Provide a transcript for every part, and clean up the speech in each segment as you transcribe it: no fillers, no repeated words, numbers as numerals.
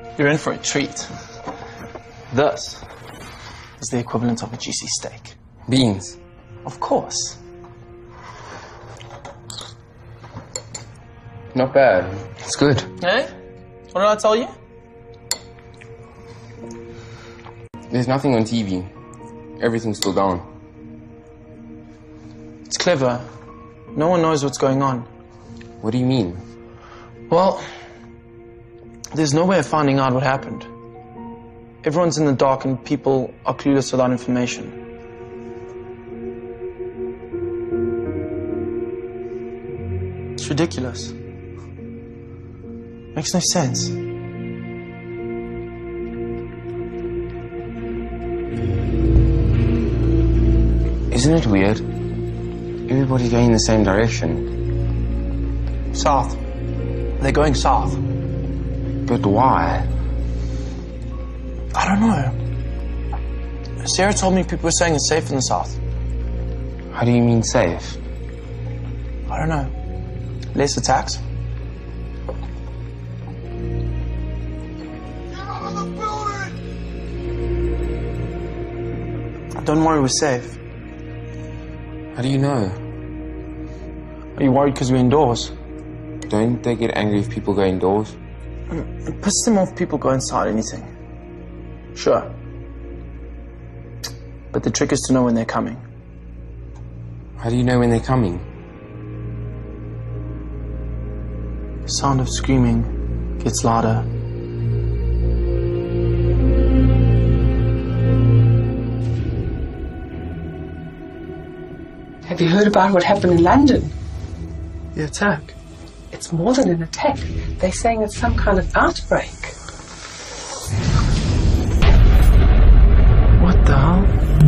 You're in for a treat. This is the equivalent of a juicy steak. Beans. Of course. Not bad. It's good. Hey? What did I tell you? There's nothing on TV. Everything's still down. It's clever. No one knows what's going on. What do you mean? Well, there's no way of finding out what happened. Everyone's in the dark and people are clueless without information. It's ridiculous. Makes no sense. Isn't it weird? Everybody's going in the same direction. South. They're going south. But why? I don't know. Sarah told me people were saying it's safe in the south. How do you mean safe? I don't know. Less attacks. Don't worry, we're safe. How do you know? Are you worried because we're indoors? Don't they get angry if people go indoors? It pisses them off if people go inside anything. Sure. But the trick is to know when they're coming. How do you know when they're coming? The sound of screaming gets louder. Have you heard about what happened in London? The attack. It's more than an attack. They're saying it's some kind of outbreak. What the hell?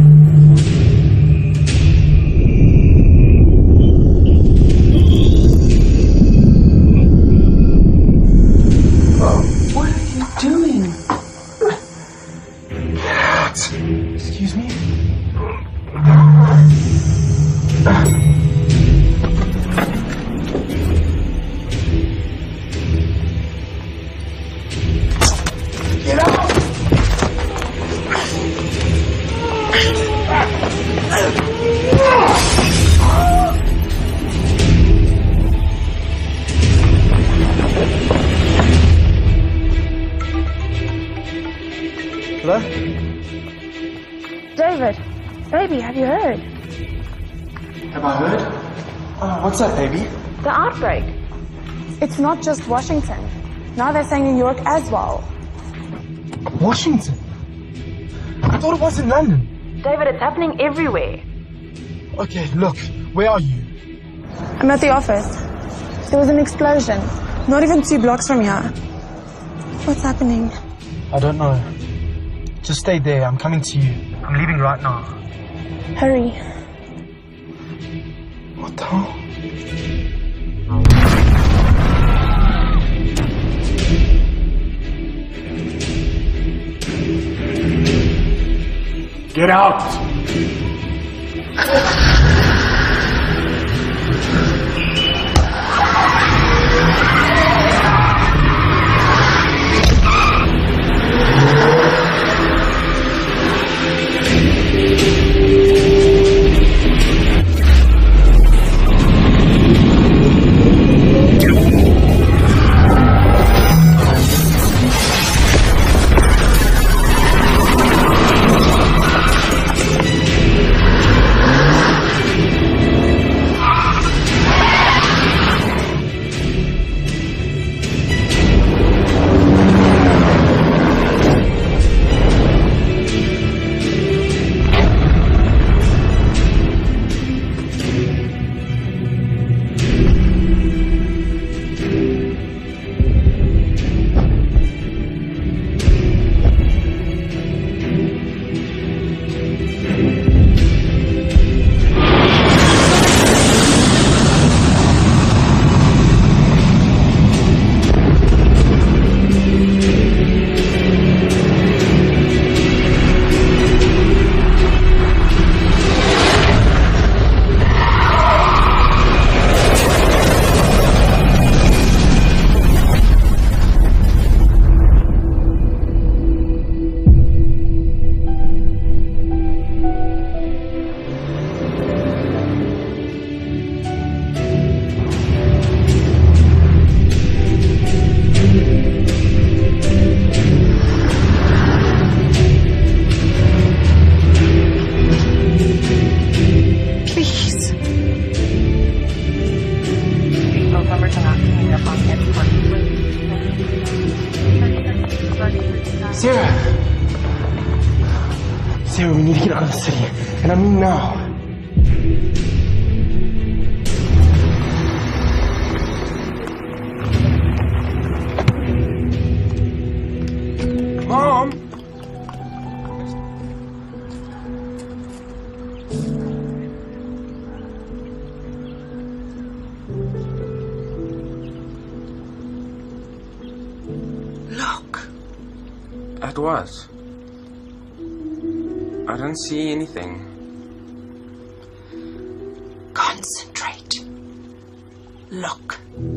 What are you doing? Excuse me? Get out! Hello? David, baby, have you heard? Have I heard? What's up, baby? The outbreak. It's not just Washington. Now they're saying New York as well. Washington? I thought it was in London. David, it's happening everywhere. Okay, look, where are you? I'm at the office. There was an explosion. Not even 2 blocks from here. What's happening? I don't know. Just stay there, I'm coming to you. I'm leaving right now. Hurry. What the hell? Get out! We need to get out of the city, and I mean now. Mom! Look. At what? I don't see anything. Concentrate. Look.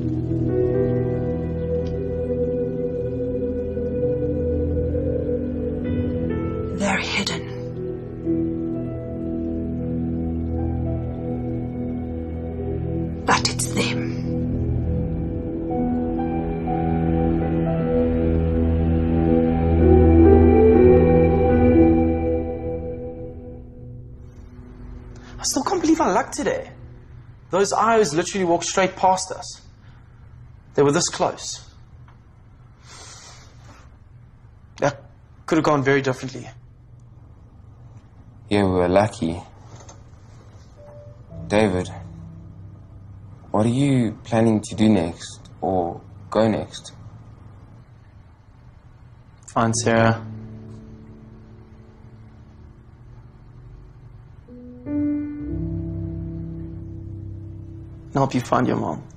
They're hidden. But it's them. I still can't believe our luck today. Those IOs literally walked straight past us. They were this close. That could have gone very differently. Yeah, we were lucky. David, what are you planning to do next? Or go next? Find Sarah. And help you find your mom.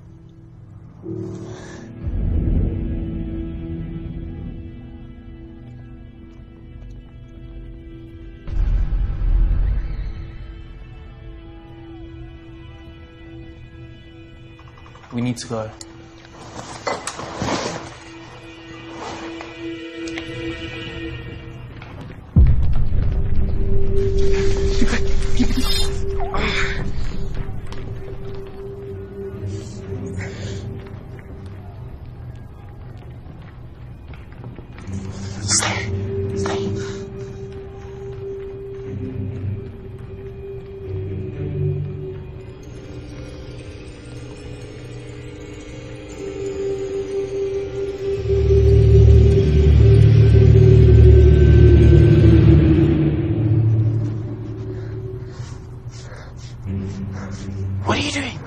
We need to go. What are you doing?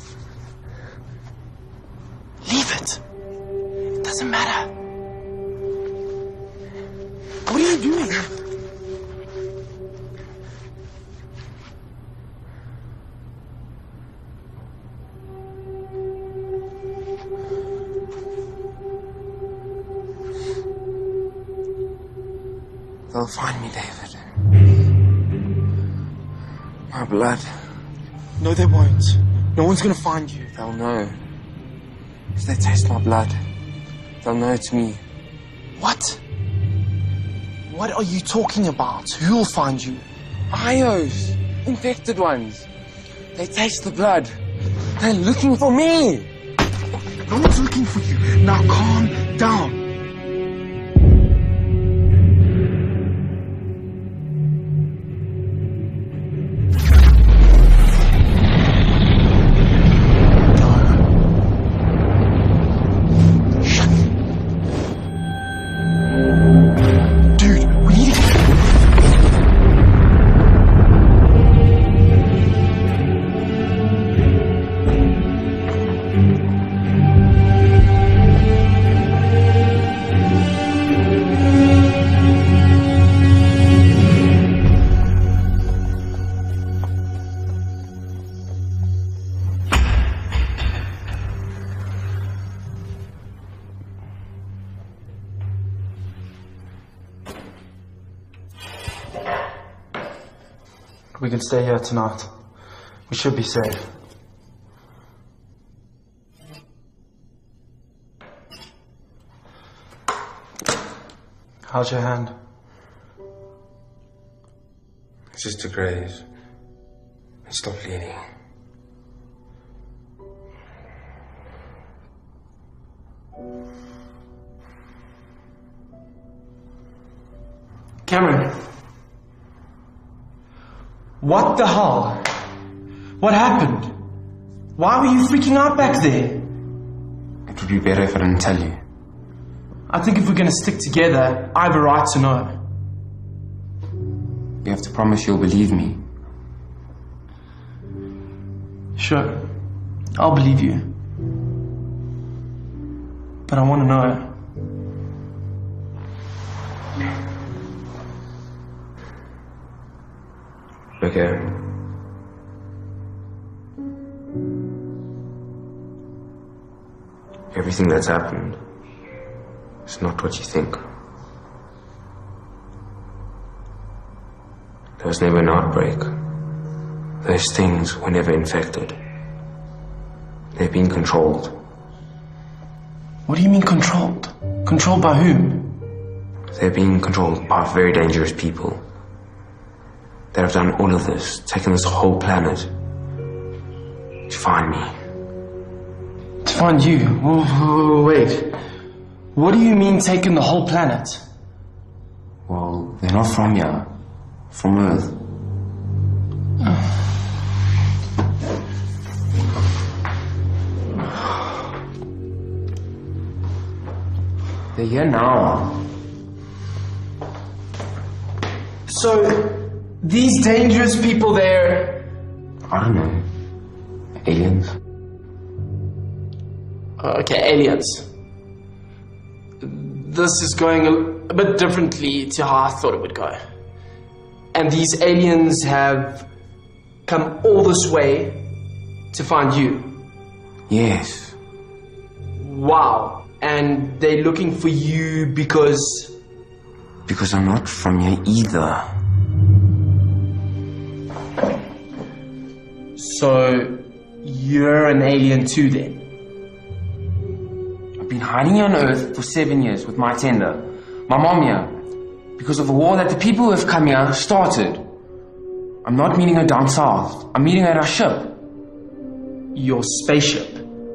Leave it. It doesn't matter. What are you doing? They'll find me, David. My blood. No, they won't. No one's gonna find you. They'll know. If they taste my blood, they'll know it's me. What? What are you talking about? Who'll find you? IOs! Infected ones! They taste the blood. They're looking for me! No one's looking for you. Now calm down. We can stay here tonight. We should be safe. How's your hand? It's just a graze. It's stopped bleeding. Cameron. What the hell? What happened? Why were you freaking out back there? It would be better if I didn't tell you. I think if we're gonna stick together, I have a right to know. You have to promise you'll believe me. Sure, I'll believe you. But I want to know. Okay. Everything that's happened is not what you think. There was never an outbreak. Those things were never infected. They've been controlled. What do you mean controlled? Controlled by whom? They're being controlled by very dangerous people that have done all of this, taken this whole planet to find me. To find you? Wait. What do you mean taking the whole planet? Well, they're not from here. From Earth. They're here now. So, these dangerous people there... I don't know. Aliens? Okay, aliens. This is going a bit differently to how I thought it would go. And these aliens have come all this way to find you. Yes. Wow. And they're looking for you because... Because I'm not from here either. So, you're an alien too then? I've been hiding here on Earth for 7 years with my tender. My mom here. Because of a war that the people who have come here started. I'm not meeting her down south. I'm meeting her at our ship. Your spaceship?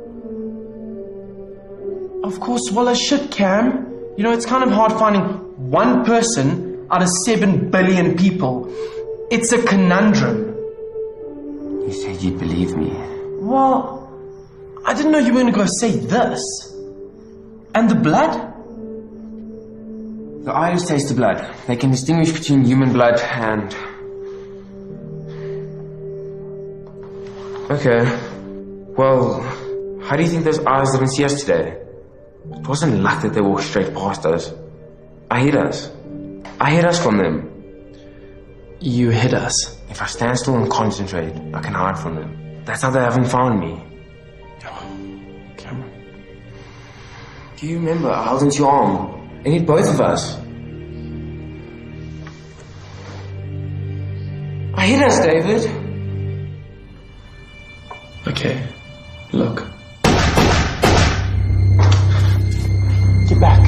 Of course, well, a ship, Cam. You know, it's kind of hard finding one person out of 7 billion people. It's a conundrum. You said you'd believe me. Well, I didn't know you were going to go say this. And the blood? The idols taste the blood. They can distinguish between human blood and... Okay. Well, how do you think those eyes didn't see us today? It wasn't luck that they walked straight past us. I hid us. I hid us from them. You hid us? If I stand still and concentrate, I can hide from them. That's how they haven't found me. Cameron. Do you remember I held onto your arm and hit both of us? I hit us, David. Okay, look. Get back.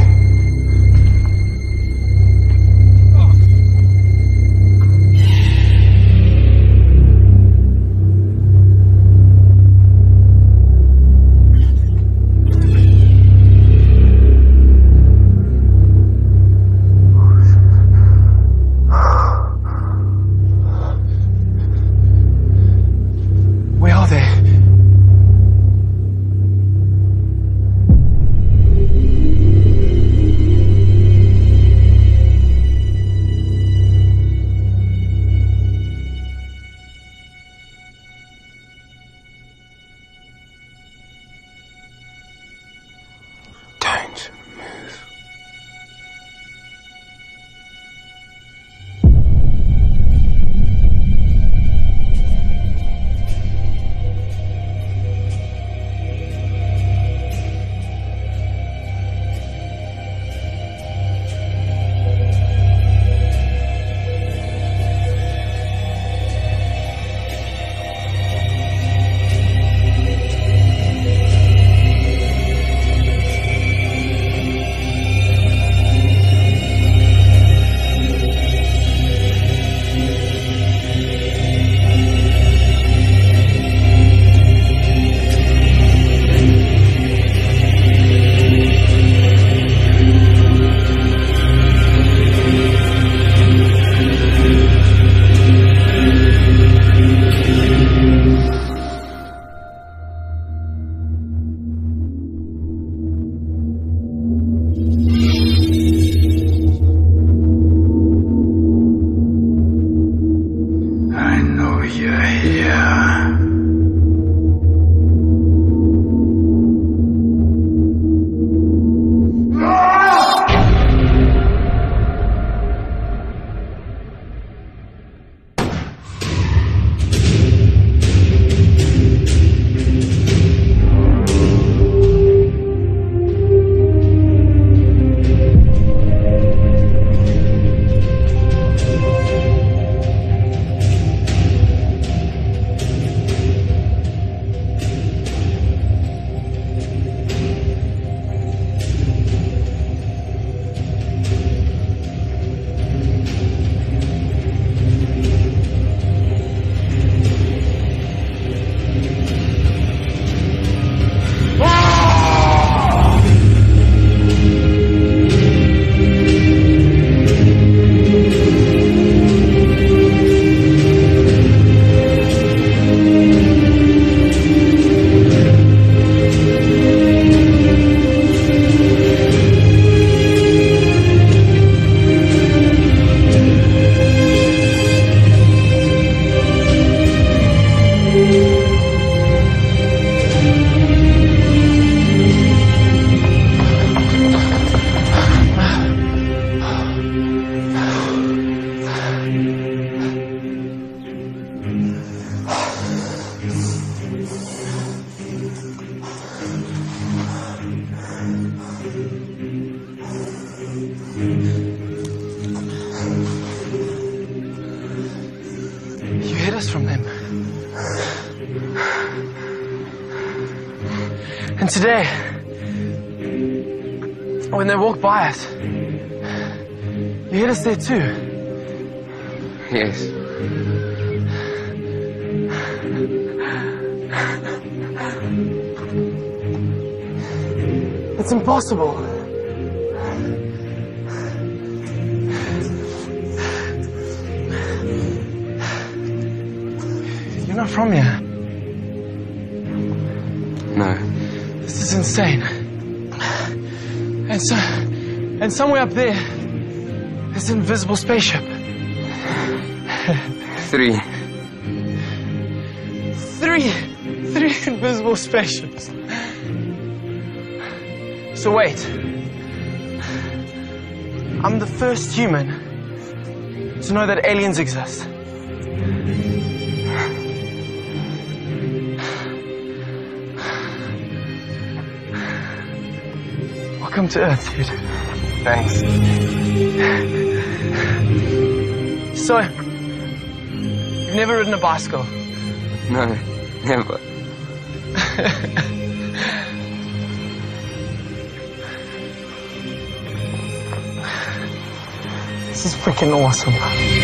And today, when they walk by us, you hit us there too. Yes. It's impossible. You're not from here. No. This is insane. And somewhere up there, there's an invisible spaceship. 3. 3 invisible spaceships. So wait. I'm the first human to know that aliens exist. Welcome to Earth, dude. Thanks. So, you've never ridden a bicycle? No, never. This is freaking awesome.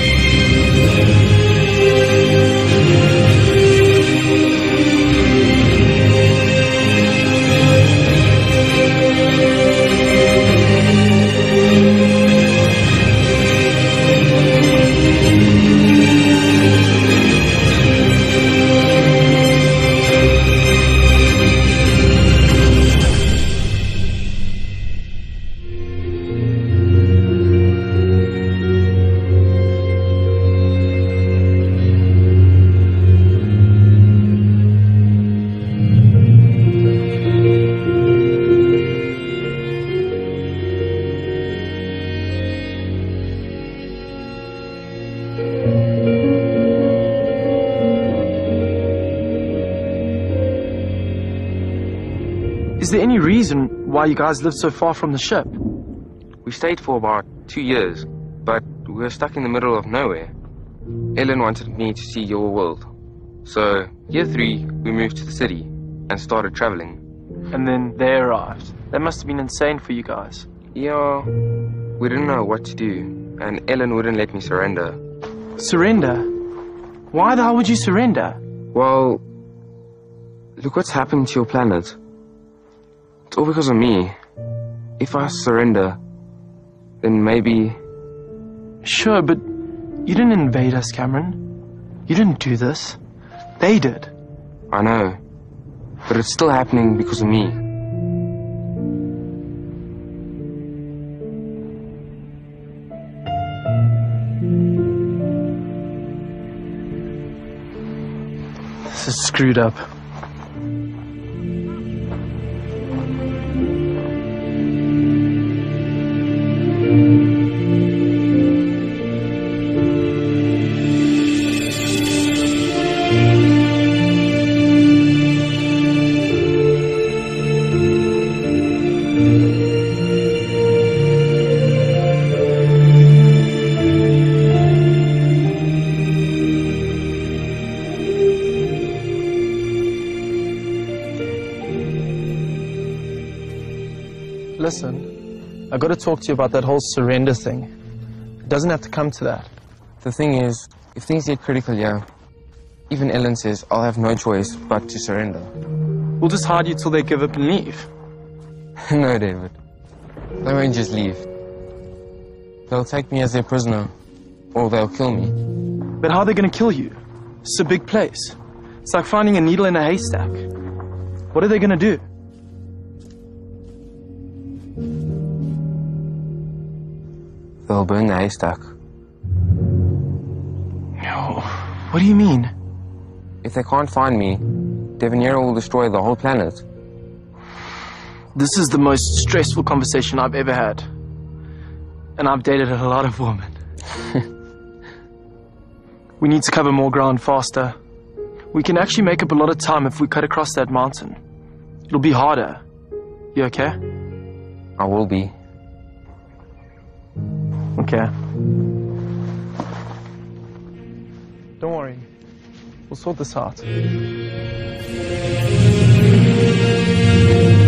Is there any reason why you guys lived so far from the ship? We stayed for about 2 years, but we were stuck in the middle of nowhere. Ellen wanted me to see your world. So, year 3, we moved to the city and started traveling. And then they arrived. That must have been insane for you guys. Yeah, we didn't know what to do, and Ellen wouldn't let me surrender. Surrender? Why the hell would you surrender? Well, look what's happened to your planet. It's all because of me. If I surrender, then maybe... Sure, but you didn't invade us, Cameron. You didn't do this. They did. I know, but it's still happening because of me. This is screwed up. Listen, I gotta talk to you about that whole surrender thing. It doesn't have to come to that. The thing is, if things get critical, yeah, even Ellen says I'll have no choice but to surrender. We'll just hide you till they give up and leave. No, David. They won't just leave. They'll take me as their prisoner, or they'll kill me. But how are they gonna kill you? It's a big place. It's like finding a needle in a haystack. What are they gonna do? They'll burn the haystack. No. What do you mean? If they can't find me, Devanira will destroy the whole planet. This is the most stressful conversation I've ever had. And I've dated a lot of women. We need to cover more ground faster. We can actually make up a lot of time if we cut across that mountain. It'll be harder. You okay? I will be. Okay. Don't worry. We'll sort this out.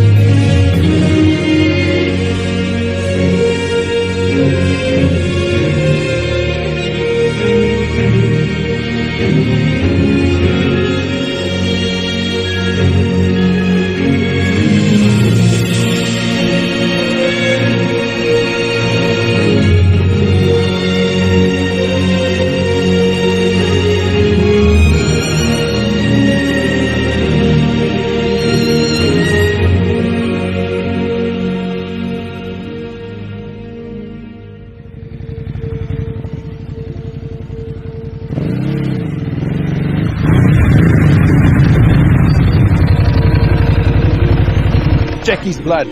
Jackie's blood.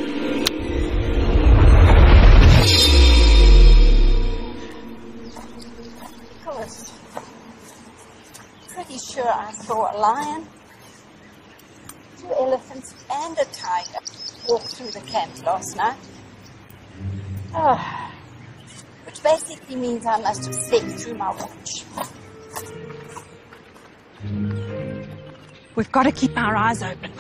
Nicholas, pretty sure I saw a lion, 2 elephants, and a tiger walk through the camp last night. Which basically means I must have slept through my watch. We've got to keep our eyes open.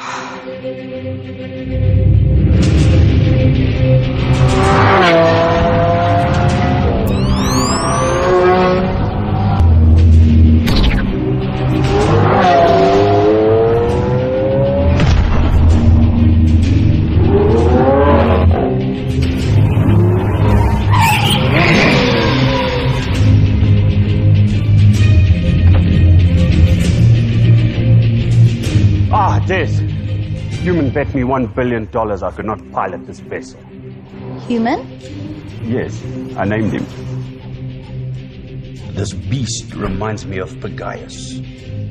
Des, human bet me $1 billion I could not pilot this vessel. Human? Yes, I named him. This beast reminds me of Pegayus.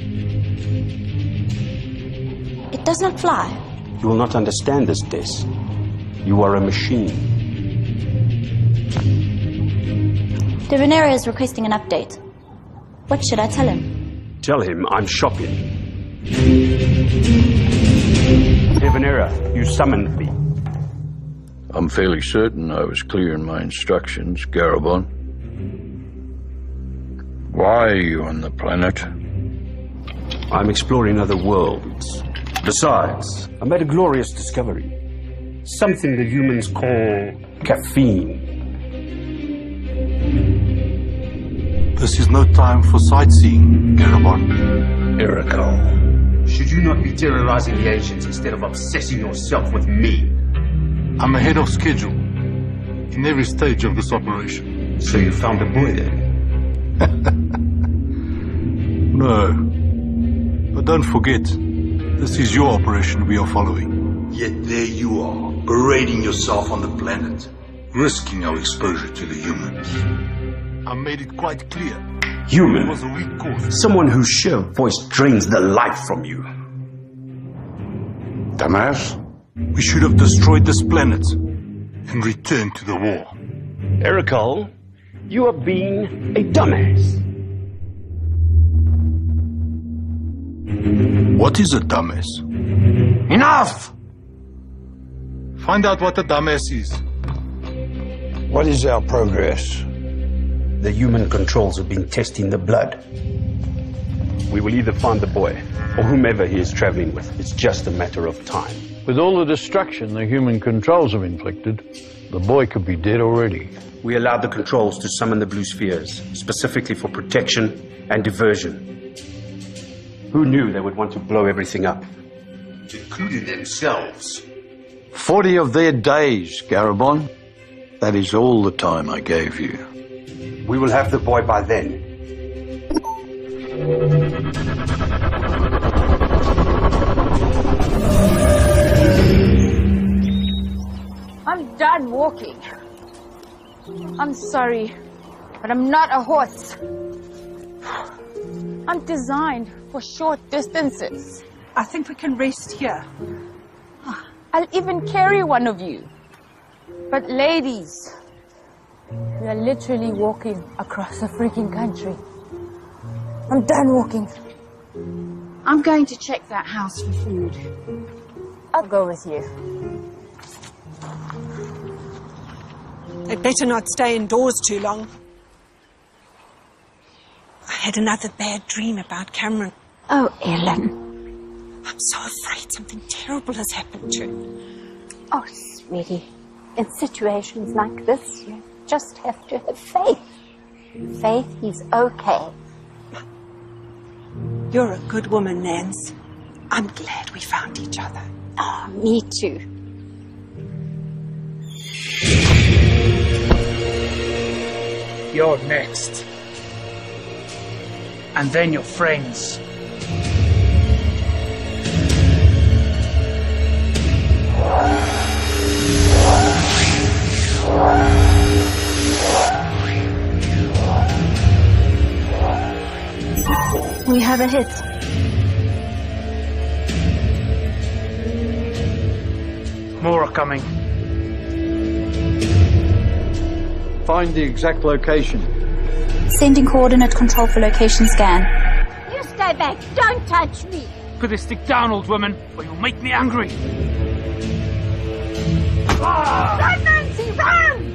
It does not fly. You will not understand this, Des. You are a machine. De Venera is requesting an update. What should I tell him? Tell him I'm shopping. De Venera, you summoned me. I'm fairly certain I was clear in my instructions, Garabon. Why are you on the planet? I'm exploring other worlds. Besides, I made a glorious discovery. Something the humans call caffeine. This is no time for sightseeing, Garabon. Erekal, should you not be terrorizing the ancients instead of obsessing yourself with me? I'm ahead of schedule in every stage of this operation. So you found a boy then? No. But don't forget, this is your operation we are following. Yet there you are, parading yourself on the planet, risking our exposure to the humans. I made it quite clear. Human. It was a weak course. Someone whose sheer voice drains the life from you. Dumbass? We should have destroyed this planet and returned to the war. Erekal, you are being a dumbass. What is a dumbass? Enough! Find out what a dumbass is. What is our progress? The human controls have been testing the blood. We will either find the boy or whomever he is traveling with. It's just a matter of time. With all the destruction the human controls have inflicted, the boy could be dead already. We allowed the controls to summon the blue spheres, specifically for protection and diversion. Who knew they would want to blow everything up? Including themselves. 40 of their days, Garabon. That is all the time I gave you. We will have the boy by then. I'm done walking. I'm sorry, but I'm not a horse. I'm designed for short distances. I think we can rest here. I'll even carry one of you. But ladies, we are literally walking across a freaking country. I'm done walking. I'm going to check that house for food. I'll go with you. They'd better not stay indoors too long. I had another bad dream about Cameron. Oh, Ellen. I'm so afraid something terrible has happened to him. Oh, sweetie. In situations like this, you just have to have faith. Faith he's okay. You're a good woman, Nance. I'm glad we found each other. Oh, me too. You're next. And then your friends. We have a hit. More are coming. Find the exact location. Sending coordinate control for location scan. You stay back. Don't touch me. Put this stick down, old woman, or you'll make me angry. Run, Nancy, run!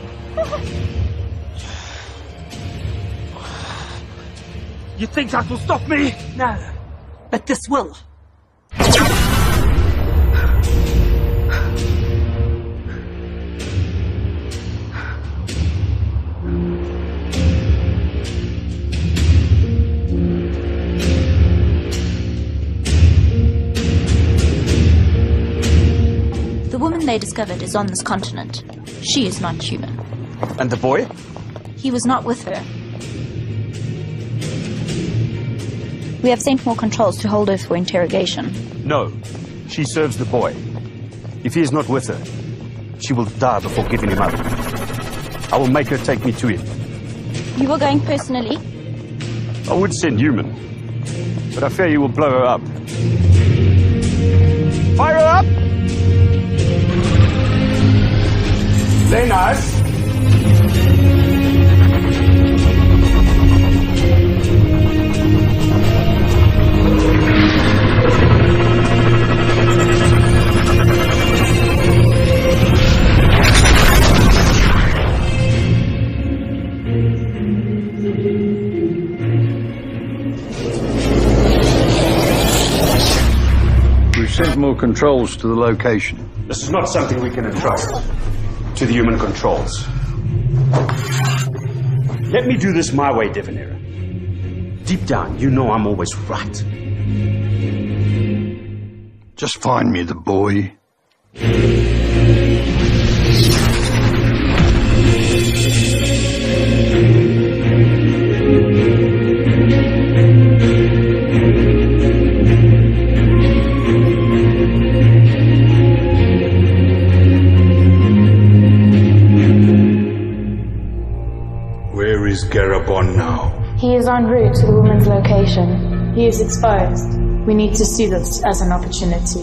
You think that will stop me? No, but this will. The woman they discovered is on this continent. She is not human. And the boy? He was not with her. We have sent more controls to hold her for interrogation. No, she serves the boy. If he is not with her, she will die before giving him up. I will make her take me to him. You were going personally? I would send human, but I fear you will blow her up. Fire her up! Play nice. We've sent more controls to the location. This is not something we can entrust to the human controls. Let me do this my way, Devanera. Deep down, you know I'm always right. Just find me the boy. Where is Garabon now? He is en route to the woman's location. He is exposed. We need to see this as an opportunity.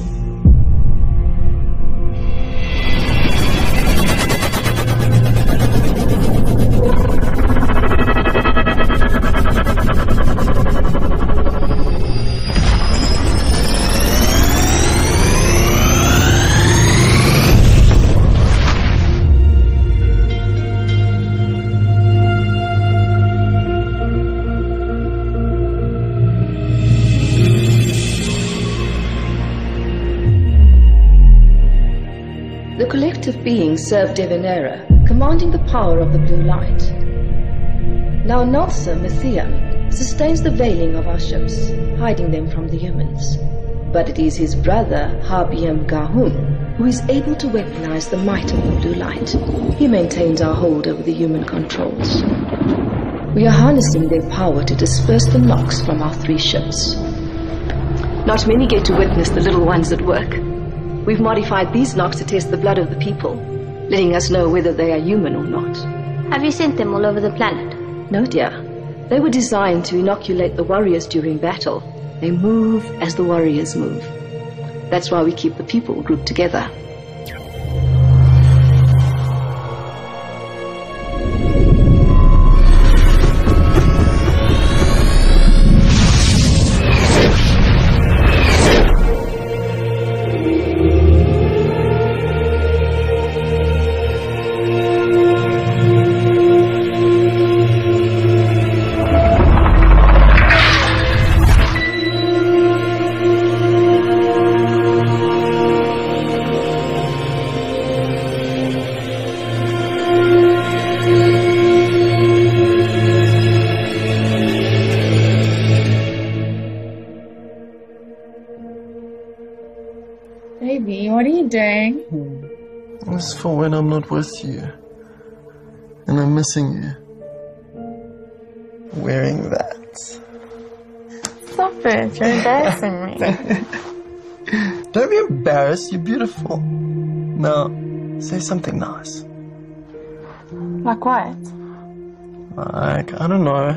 The collective being served Devanera, commanding the power of the blue light. Now Nalsa Mithiam sustains the veiling of our ships, hiding them from the humans. But it is his brother, Habiam Gahum, who is able to weaponize the might of the blue light. He maintains our hold over the human controls. We are harnessing their power to disperse the Nox from our 3 ships. Not many get to witness the little ones at work. We've modified these Nox to test the blood of the people, letting us know whether they are human or not. Have you sent them all over the planet? No, dear. They were designed to inoculate the warriors during battle. They move as the warriors move. That's why we keep the people grouped together. Baby, what are you doing? This is for when I'm not with you. And I'm missing you. Wearing that. Stop it, you're embarrassing me. Don't be embarrassed, you're beautiful. Now, say something nice. Like what? Like, I don't know.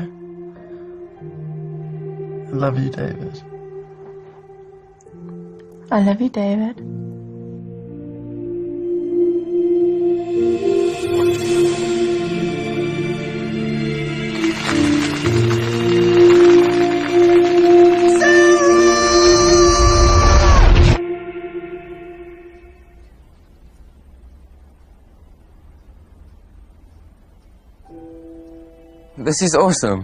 I love you, David. I love you, David. This is awesome.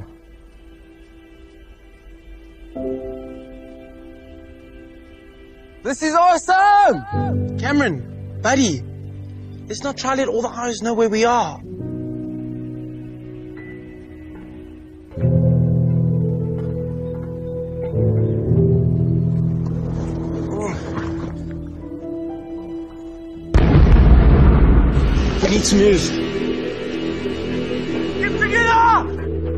This is awesome! Cameron, buddy, let's not try to let all the eyes know where we are. We need to move. Get together!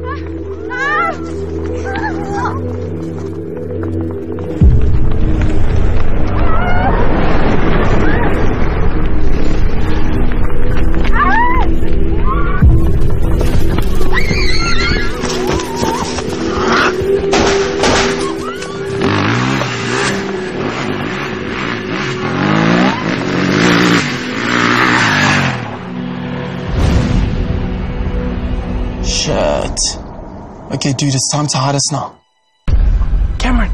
Shit. Okay, dude, it's time to hide us now. Cameron.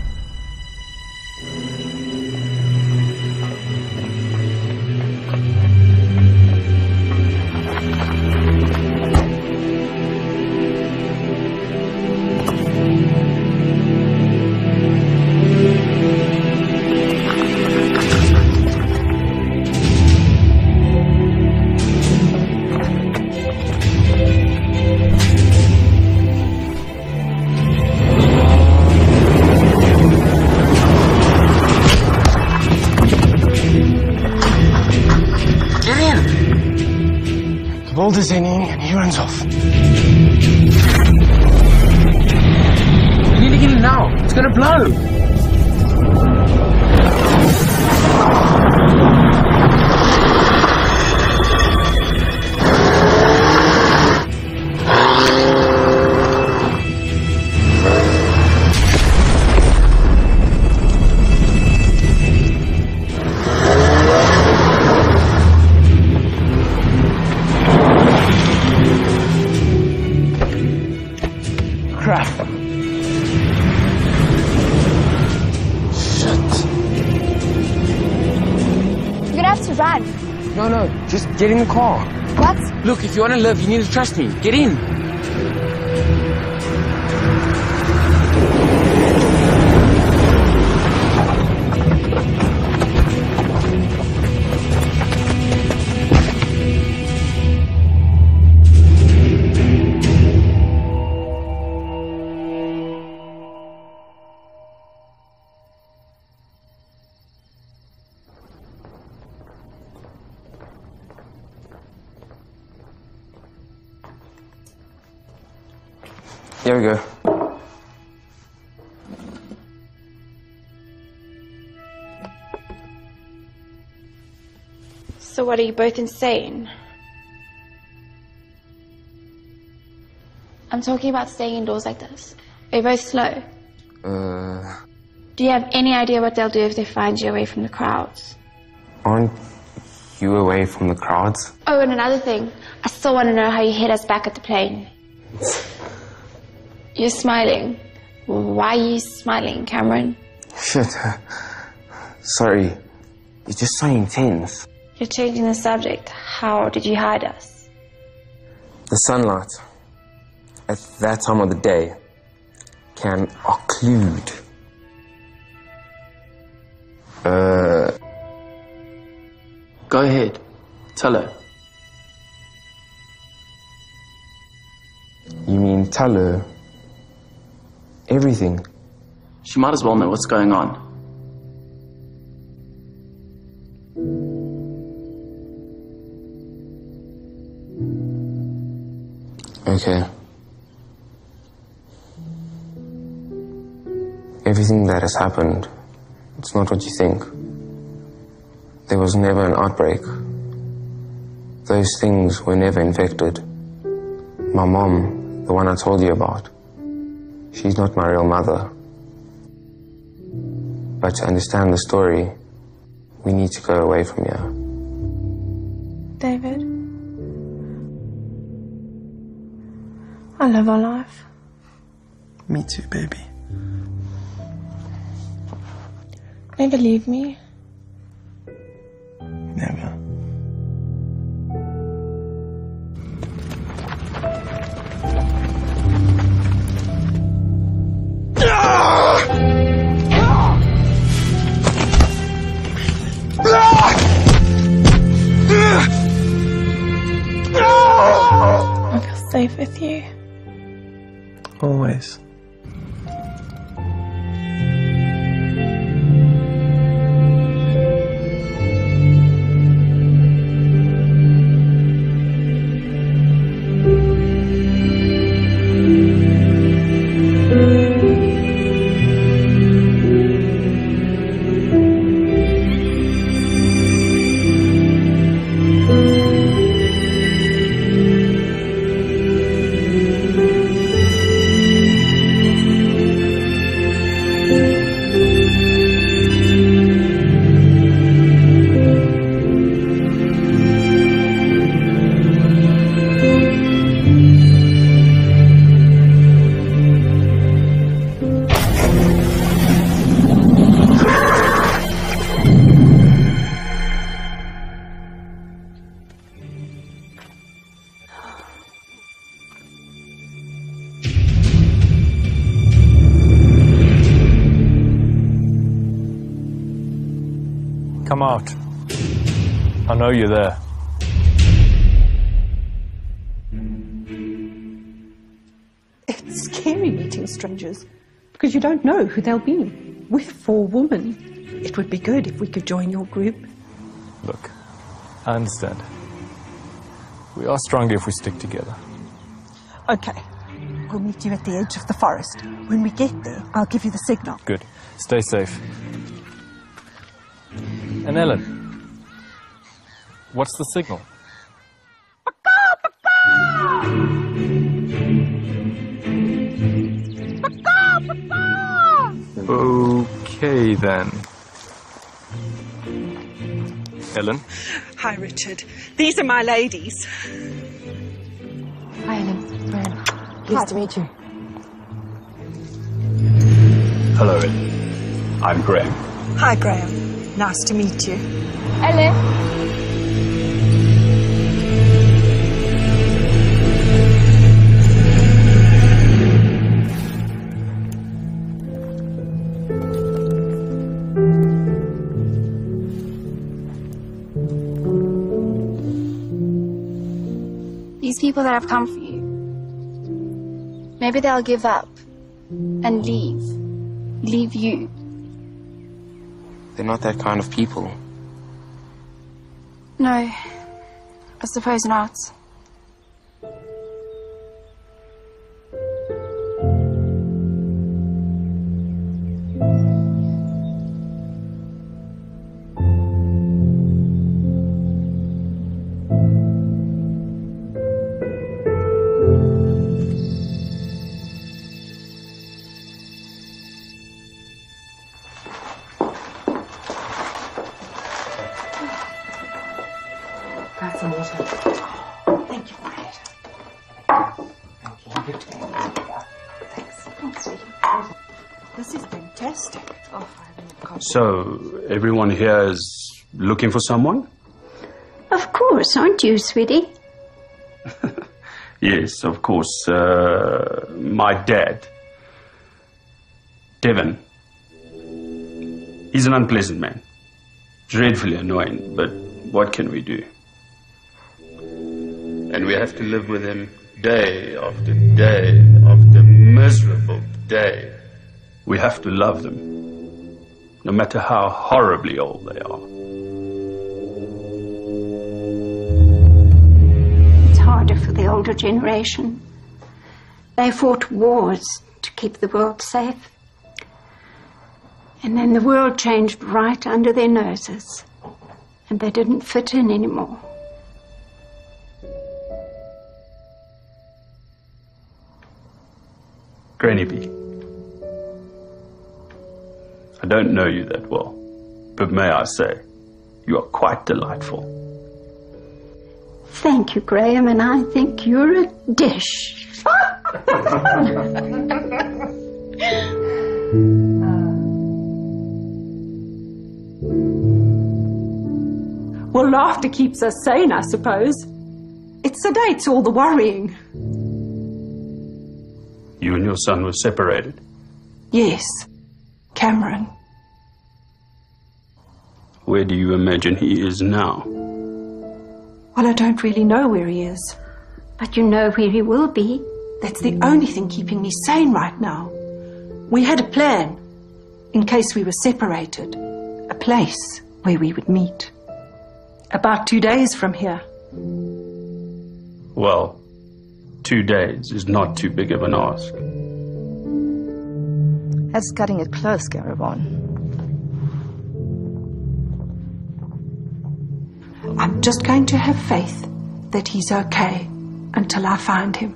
Boulder's ending and he runs off. We need to get in now. It's gonna blow. Crap. Shit. You're gonna have to run. No, just get in the car. What? Look, if you want to live, you need to trust me. Get in. Here we go. So what, are you both insane? I'm talking about staying indoors like this. Are you both slow? Do you have any idea what they'll do if they find you away from the crowds? Aren't you away from the crowds? Oh, and another thing. I still want to know how you hit us back at the plane. You're smiling. Why are you smiling, Cameron? Shit. Sorry. You're just so intense. You're changing the subject. How did you hide us? The sunlight, at that time of the day, can occlude. Go ahead. Tell her. You mean tell her everything? She might as well know what's going on. Okay. Everything that has happened, it's not what you think. There was never an outbreak. Those things were never infected. My mom, the one I told you about, she's not my real mother. But to understand the story, we need to go away from here. David, I love our life. Me too, baby. Never leave me. Never. safe with you. Always. Come out. I know you're there. It's scary meeting strangers because you don't know who they'll be. We're 4 women. It would be good if we could join your group. Look, I understand. We are stronger if we stick together. Okay. We'll meet you at the edge of the forest. When we get there, I'll give you the signal. Good. Stay safe. And Ellen, what's the signal? Okay then. Ellen? Hi, Richard. These are my ladies. Hi, Ellen. Graham. Pleased to meet you. Hello, Ellen. I'm Graham. Hi, Graham. Nice to meet you. Ellen. These people that have come for you, maybe they'll give up and leave. Leave you. They're not that kind of people. No, I suppose not. That's some water. Thank you for it. Thank you. Thanks. This is fantastic. So, everyone here is looking for someone? Of course, aren't you, sweetie? Yes, of course. My dad, Devon. He's an unpleasant man. Dreadfully annoying, but what can we do? And we have to live with him day after day after miserable day. We have to love them, no matter how horribly old they are. It's harder for the older generation. They fought wars to keep the world safe. And then the world changed right under their noses, and they didn't fit in anymore. Granny B, I don't know you that well, but may I say, you are quite delightful. Thank you, Graham, and I think you're a dish. Well, laughter keeps us sane, I suppose. It sedates all the worrying. You and your son were separated. Yes, Cameron. Where do you imagine he is now? Well, I don't really know where he is. But you know where he will be. That's the only thing keeping me sane right now. We had a plan, in case we were separated. A place where we would meet. About 2 days from here. Well, 2 days is not too big of an ask. That's cutting it close, Garabon. I'm just going to have faith that he's okay until I find him.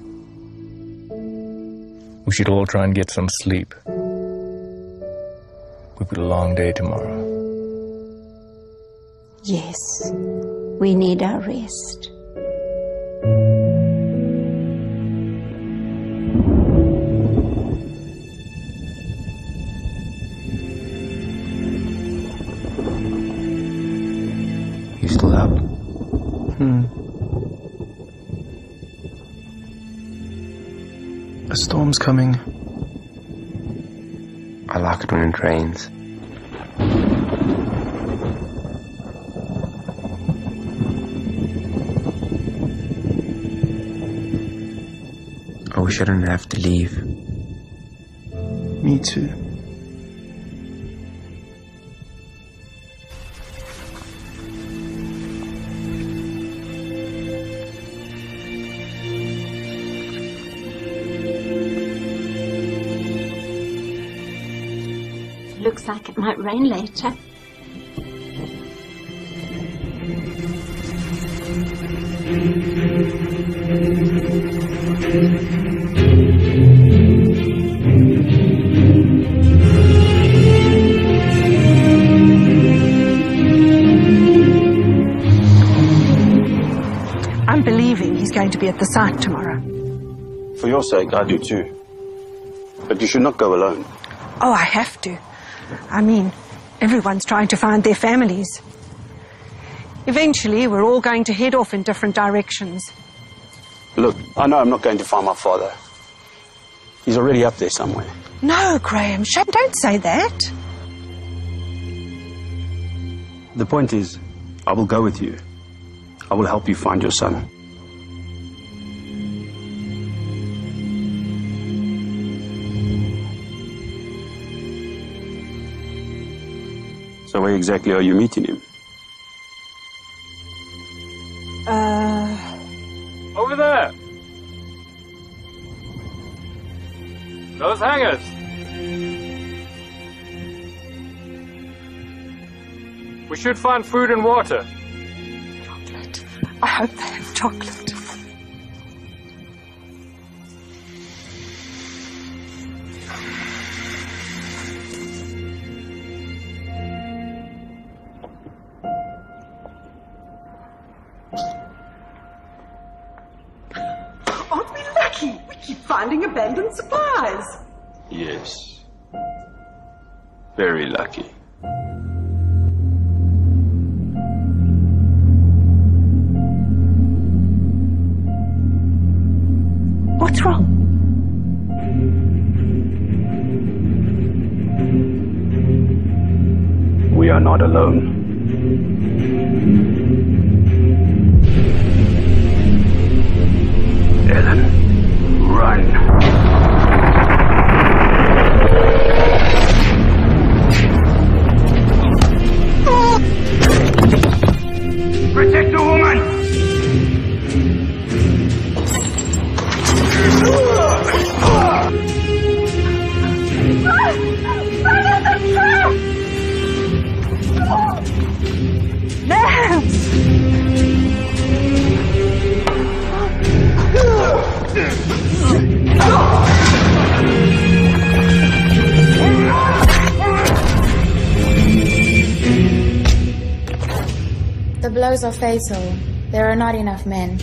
We should all try and get some sleep. We've got a long day tomorrow. Yes, we need our rest. You still up? A storm's coming. I like it when it rains. I wish I didn't have to leave. Me too. Looks like it might rain later. I'm believing he's going to be at the site tomorrow. For your sake, I do too. But you should not go alone. Oh, I have to. I mean, everyone's trying to find their families. Eventually, we're all going to head off in different directions. Look, I know I'm not going to find my father. He's already up there somewhere. No, Graham, don't say that. The point is, I will go with you. I will help you find your son. So where exactly are you meeting him? Over there! Those hangers! We should find food and water. Chocolate. I hope they have chocolate. Aren't we lucky? We keep finding abandoned supplies. Yes. Very lucky. What's wrong? We are not alone. Ellen, run. Protect the woman! The blows are fatal. There are not enough men.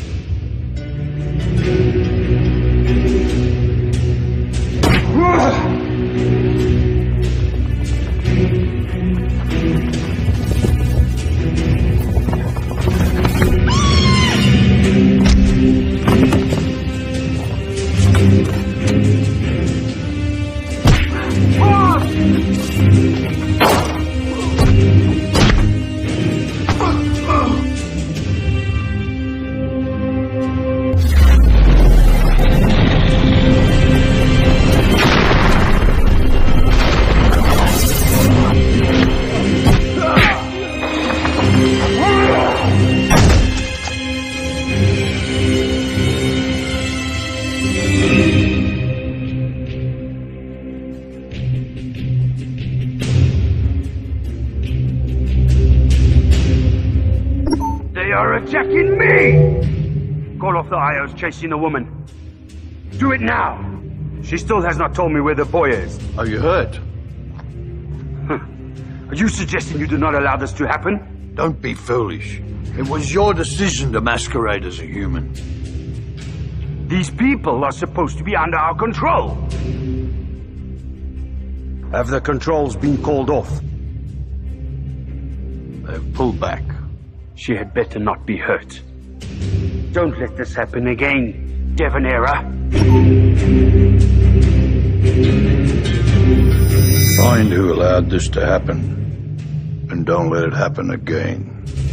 are attacking me! Call off the IOs chasing the woman. Do it now! She still has not told me where the boy is. Are you hurt? Are you suggesting you do not allow this to happen? Don't be foolish. It was your decision to masquerade as a human. These people are supposed to be under our control. Have the controls been called off? They've pulled back. She had better not be hurt. Don't let this happen again, Devanera. Find who allowed this to happen, and don't let it happen again.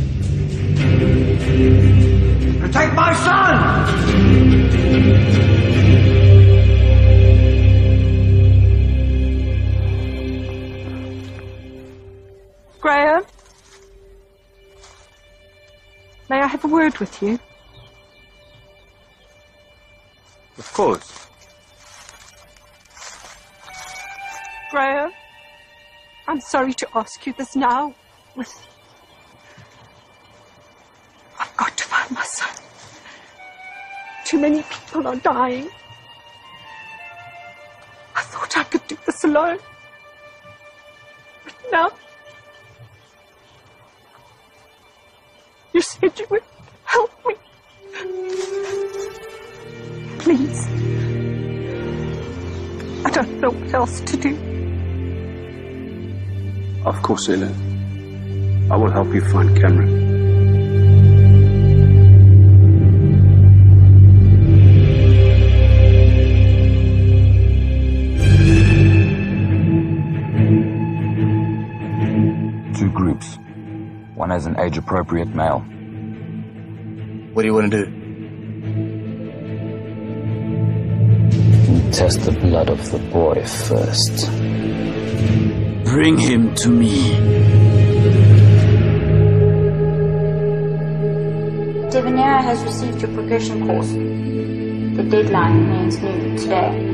Protect my son! Graham? May I have a word with you? Of course. Graham, I'm sorry to ask you this now. I've got to find my son. Too many people are dying. I thought I could do this alone. But now, you said you would help me. Please. I don't know what else to do. Of course, Ellen. I will help you find Cameron. Two groups. One has an age-appropriate male. What do you want to do? Test the blood of the boy first. Bring him to me. Devanera has received your progression course. The deadline remains noon today.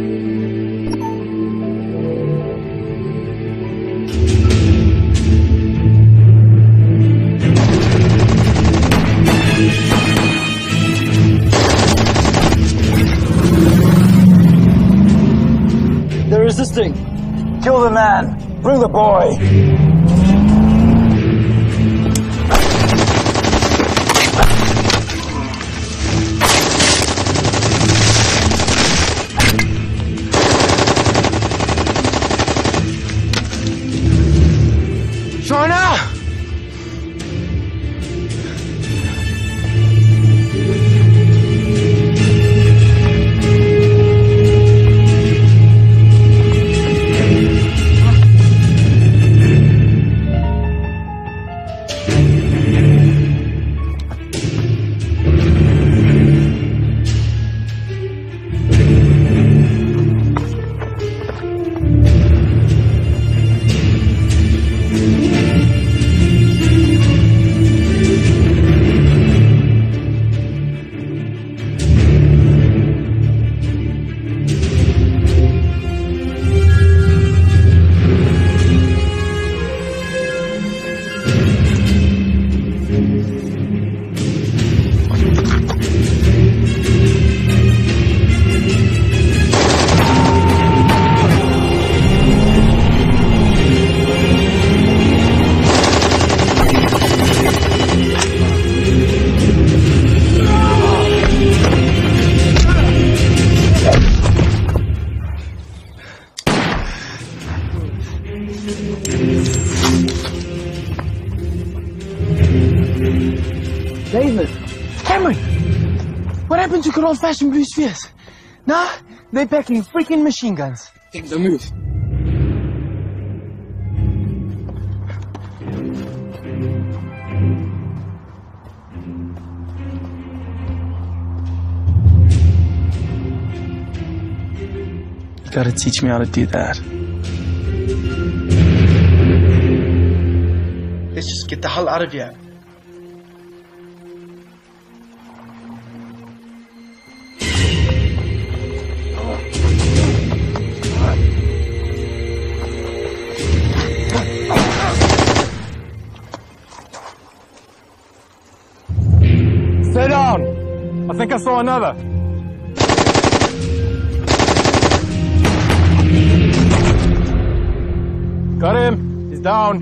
They're resisting. Kill the man. Bring the boy. Shauna! David! Cameron! What happened to good old-fashioned blue spheres? Nah, they're packing freaking machine guns. Think they'll move. You gotta teach me how to do that. Let's just get the hell out of here. down! I think I saw another. Got him. He's down.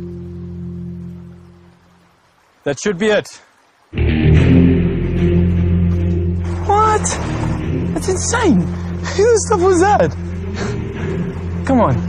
That should be it. What? That's insane. Who the stuff was that? Come on.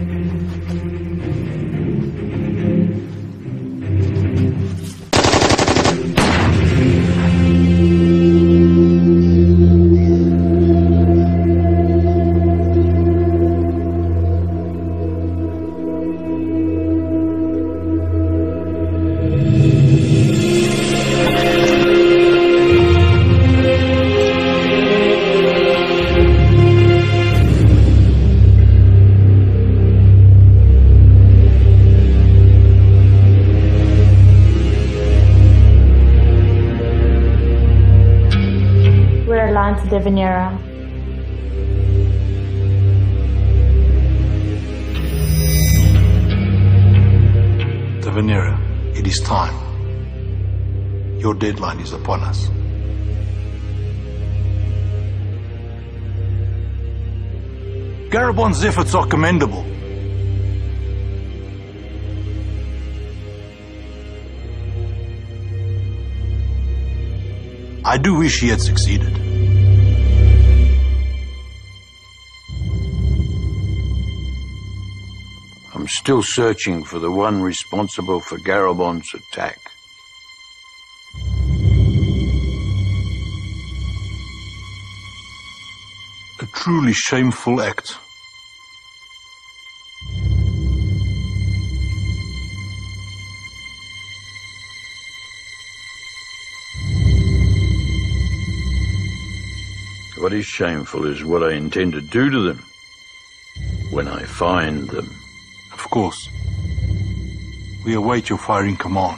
Devanera. Devanera, it is time. Your deadline is upon us. Garabon's efforts are commendable. I do wish he had succeeded. I'm still searching for the one responsible for Garabon's attack. A truly shameful act. What is shameful is what I intend to do to them when I find them. Of course. We await your firing command.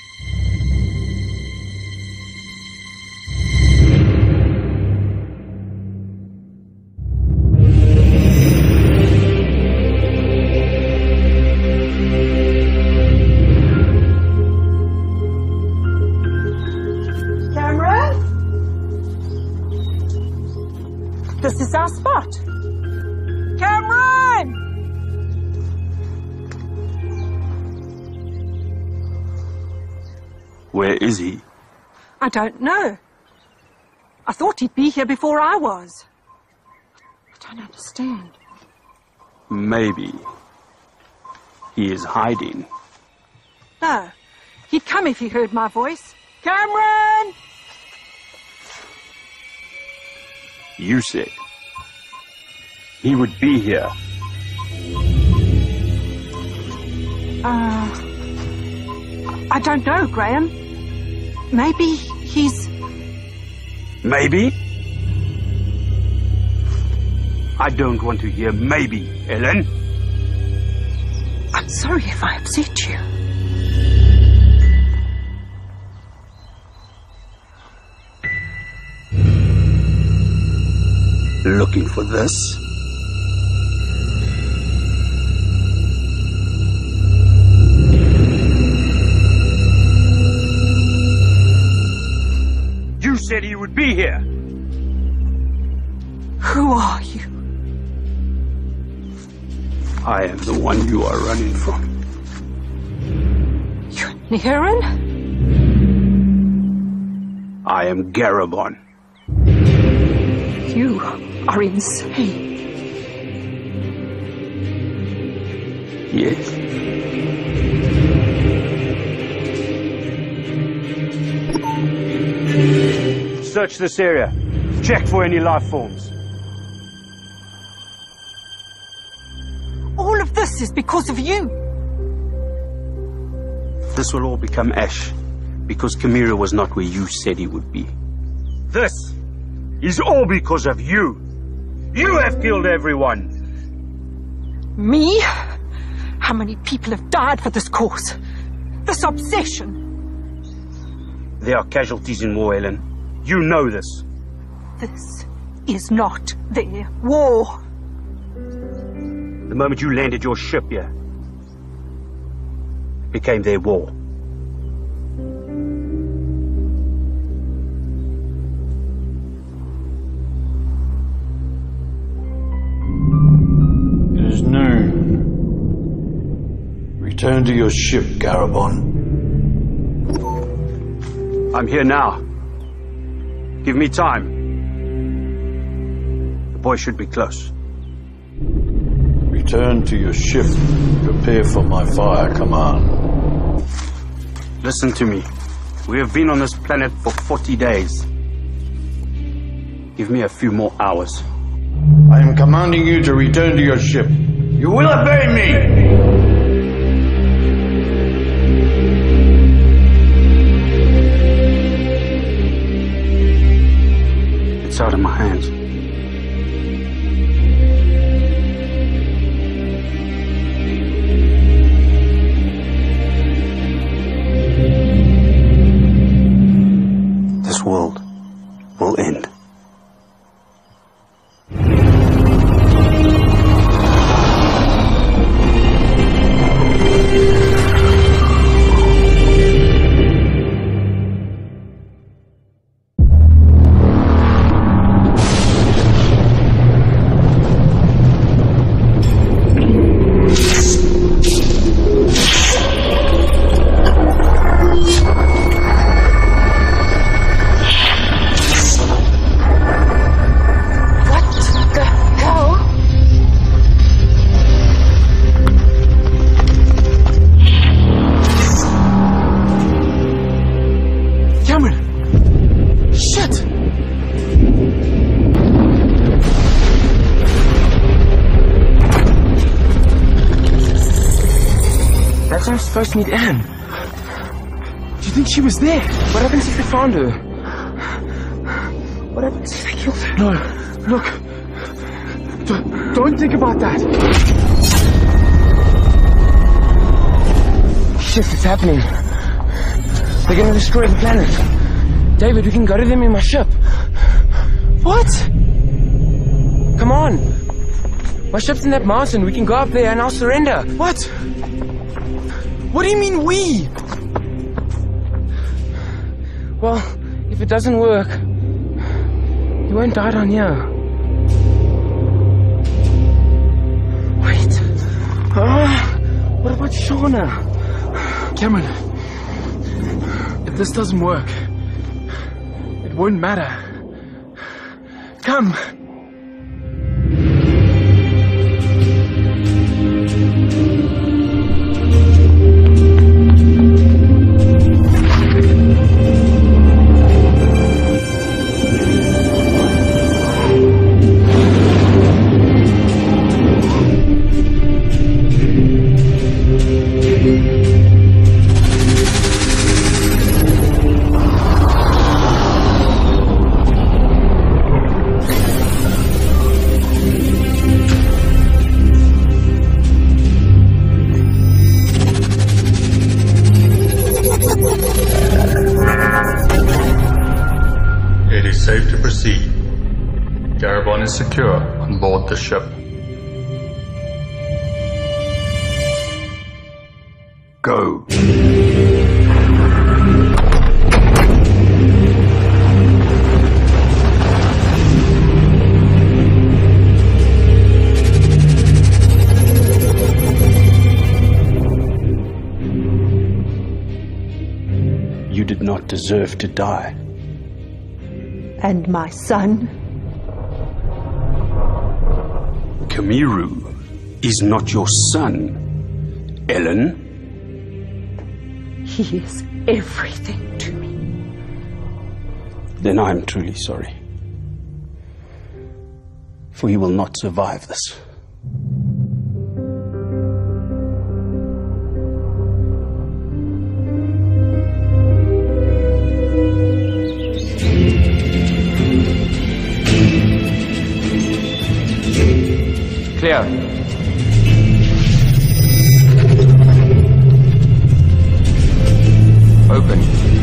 Cameron? This is our spot. Cameron! Where is he? I don't know. I thought he'd be here before I was. I don't understand. Maybe he is hiding. No. He'd come if he heard my voice. Cameron! You said he would be here. I don't know, Graham. Maybe he's... Maybe? I don't want to hear maybe, Ellen. I'm sorry if I upset you. Looking for this? You said he would be here. Who are you? I am the one you are running from. You're Nihirin? I am Garabon. You are insane. Yes. Search this area. Check for any life forms. All of this is because of you. This will all become ash because Chimera was not where you said he would be. This is all because of you. You have killed everyone. Me? How many people have died for this cause? This obsession? There are casualties in war, Ellen. You know this. This is not their war. The moment you landed your ship here, it became their war. return to your ship, Garabon. I'm here now. Give me time. The boy should be close. Return to your ship. Prepare for my fire command. Listen to me. We have been on this planet for 40 days. Give me a few more hours. I am commanding you to return to your ship. You will obey me! It's out of my hands. This world will end. I'm supposed to meet Anne. Do you think she was there? What happens if they found her? What happens if they killed her? No, look. Don't think about that. Shit, it's happening. They're gonna destroy the planet. David, we can go to them in my ship. What? Come on. My ship's in that mountain. We can go up there and I'll surrender. What? What do you mean we? Well, if it doesn't work, you won't die down here. Wait. What about Shauna? Cameron, if this doesn't work, it won't matter. Come. Safe to proceed. Garabon is secure on board the ship. Go. You did not deserve to die. And my son? Kamiru is not your son, Ellen. He is everything to me. Then I am truly sorry. For you will not survive this. Clear. Open.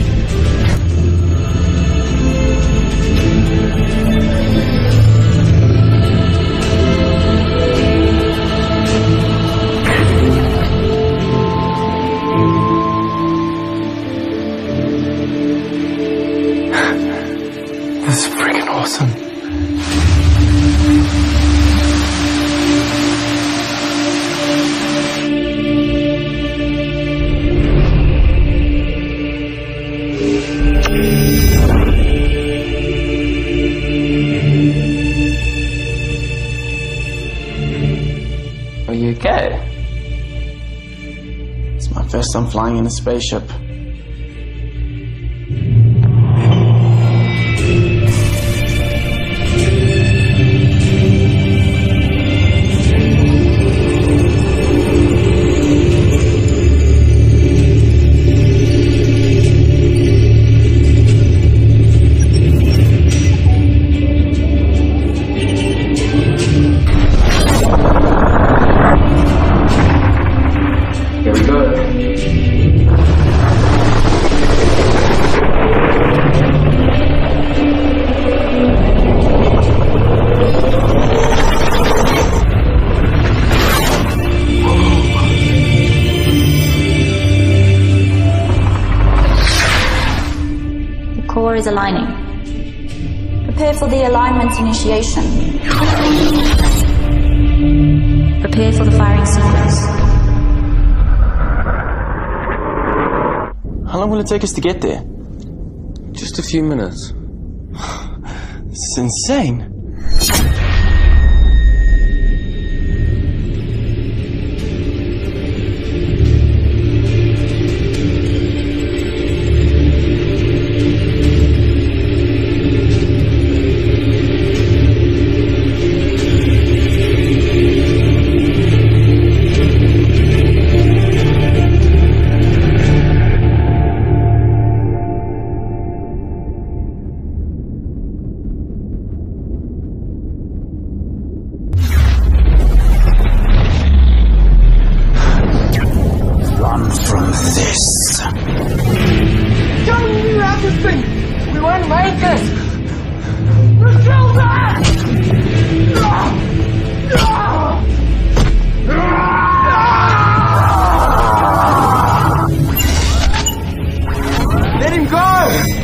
This is freaking awesome. guess I'm flying in a spaceship. Here we go. The core is aligning. Prepare for the alignment initiation. Prepare for the firing sequence. How long will it take us to get there? Just a few minutes. This is insane. Run from this. Johnny, you have this thing! We won't make it! Matilda! Let him go!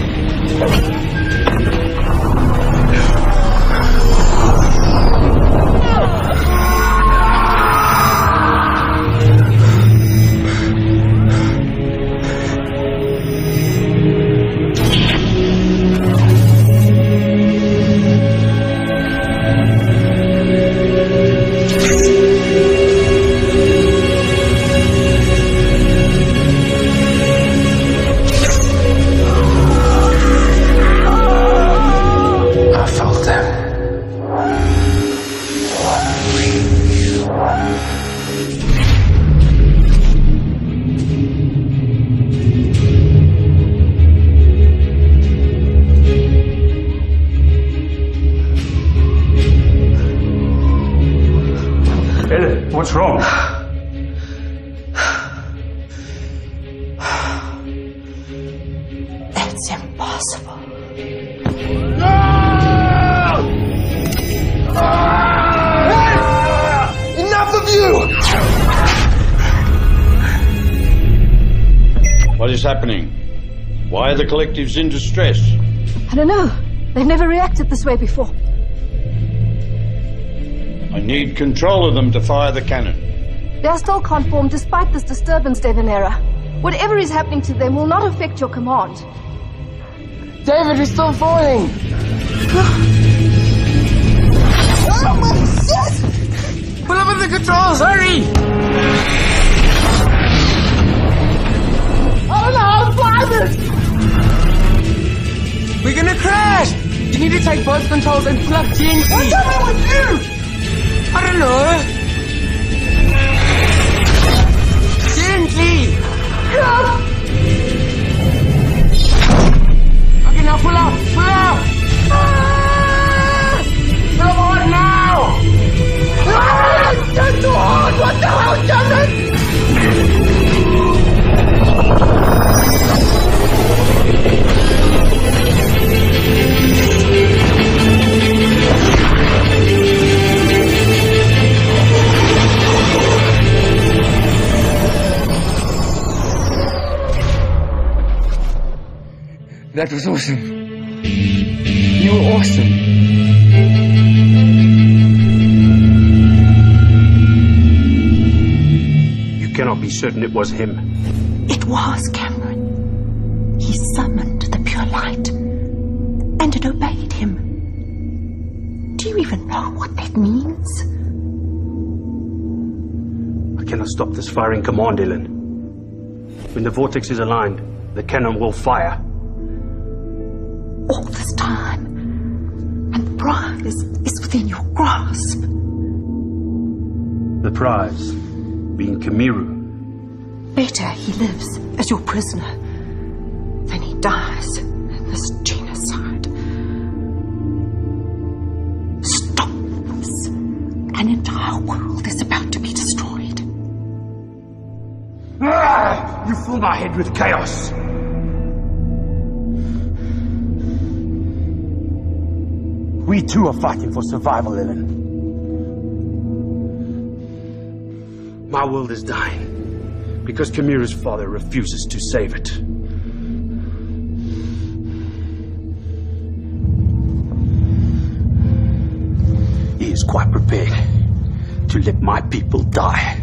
I felt them. Ellen, what's wrong? It's impossible. Enough of you! What is happening? Why are the collectives in distress? I don't know. They've never reacted this way before. I need control of them to fire the cannon. They are still conformed despite this disturbance, Devanera. Whatever is happening to them will not affect your command. David is still falling! Oh my shit! Pull up on the controls, hurry! I don't know how to fly this! We're gonna crash! You need to take both controls and plug TNT. What's happening with you? I don't know. Gently! Okay, now pull up! Pull up! Pull up hard now! That's too hard! What the hell, Kevin? That was awesome. You were awesome. You cannot be certain it was him. It was Cameron. He summoned the pure light, and it obeyed him. Do you even know what that means? I cannot stop this firing command, Ellen. When the vortex is aligned, the cannon will fire. All this time, and the prize is within your grasp. The prize being Kamiru. Better he lives as your prisoner than he dies in this genocide. Stop this. An entire world is about to be destroyed. You fill my head with chaos. We too are fighting for survival, Ellen. My world is dying because Kamiru's father refuses to save it. He is quite prepared to let my people die.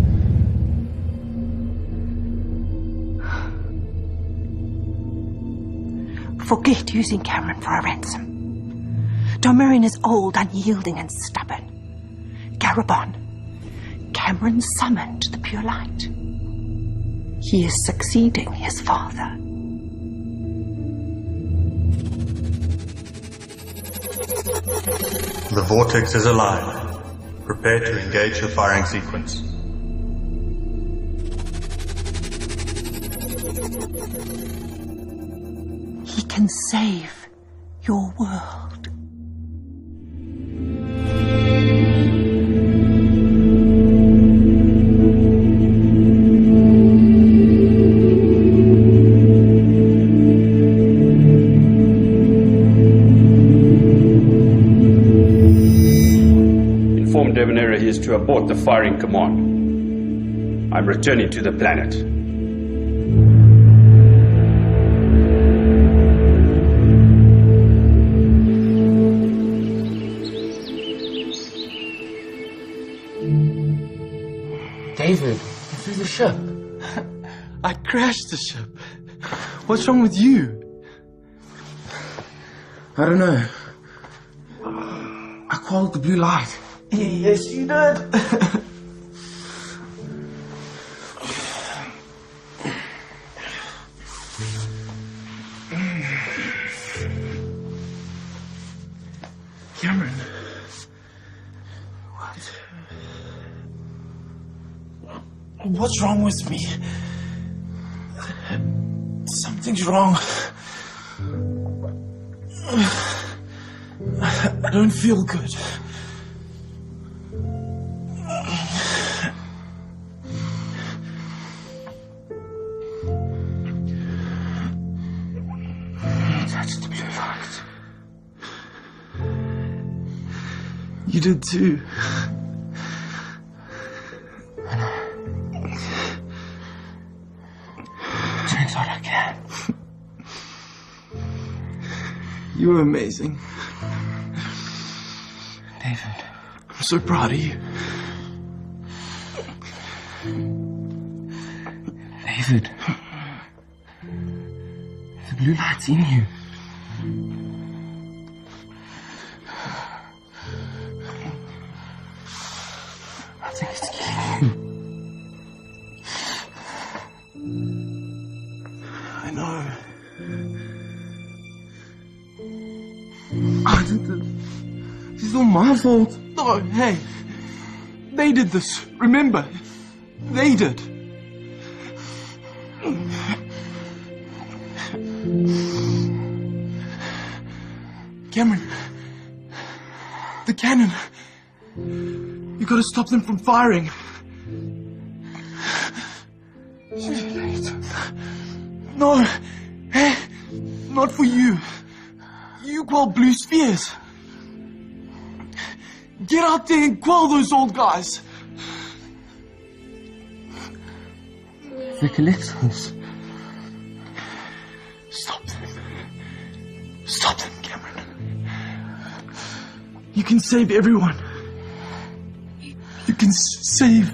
Forget using Cameron for a ransom. Domirian is old, unyielding, and stubborn. Garabon, Cameron summoned the pure light. He is succeeding his father. The vortex is aligned. Prepare to engage the firing sequence. He can save your world. Inform Debonair he is to abort the firing command. I'm returning to the planet. David, you flew the ship. I crashed the ship. What's wrong with you? I don't know. I called the blue light. Yes, you did. Cameron. What's wrong with me? Something's wrong. I don't feel good. I touched the blue light. You did too. Turns out I can. You were amazing. David, I'm so proud of you. David, the blue light's in you. I think it's killing you. I know. I did this. It's all my fault. No, hey. They did this. Remember? They did. Cameron. The cannon. You gotta stop them from firing. Too late. No. Hey. Not for you. You quell blue spheres. Get out there and quell those old guys. The Calypsos. Stop them. Stop them, Cameron. You can save everyone. You can save...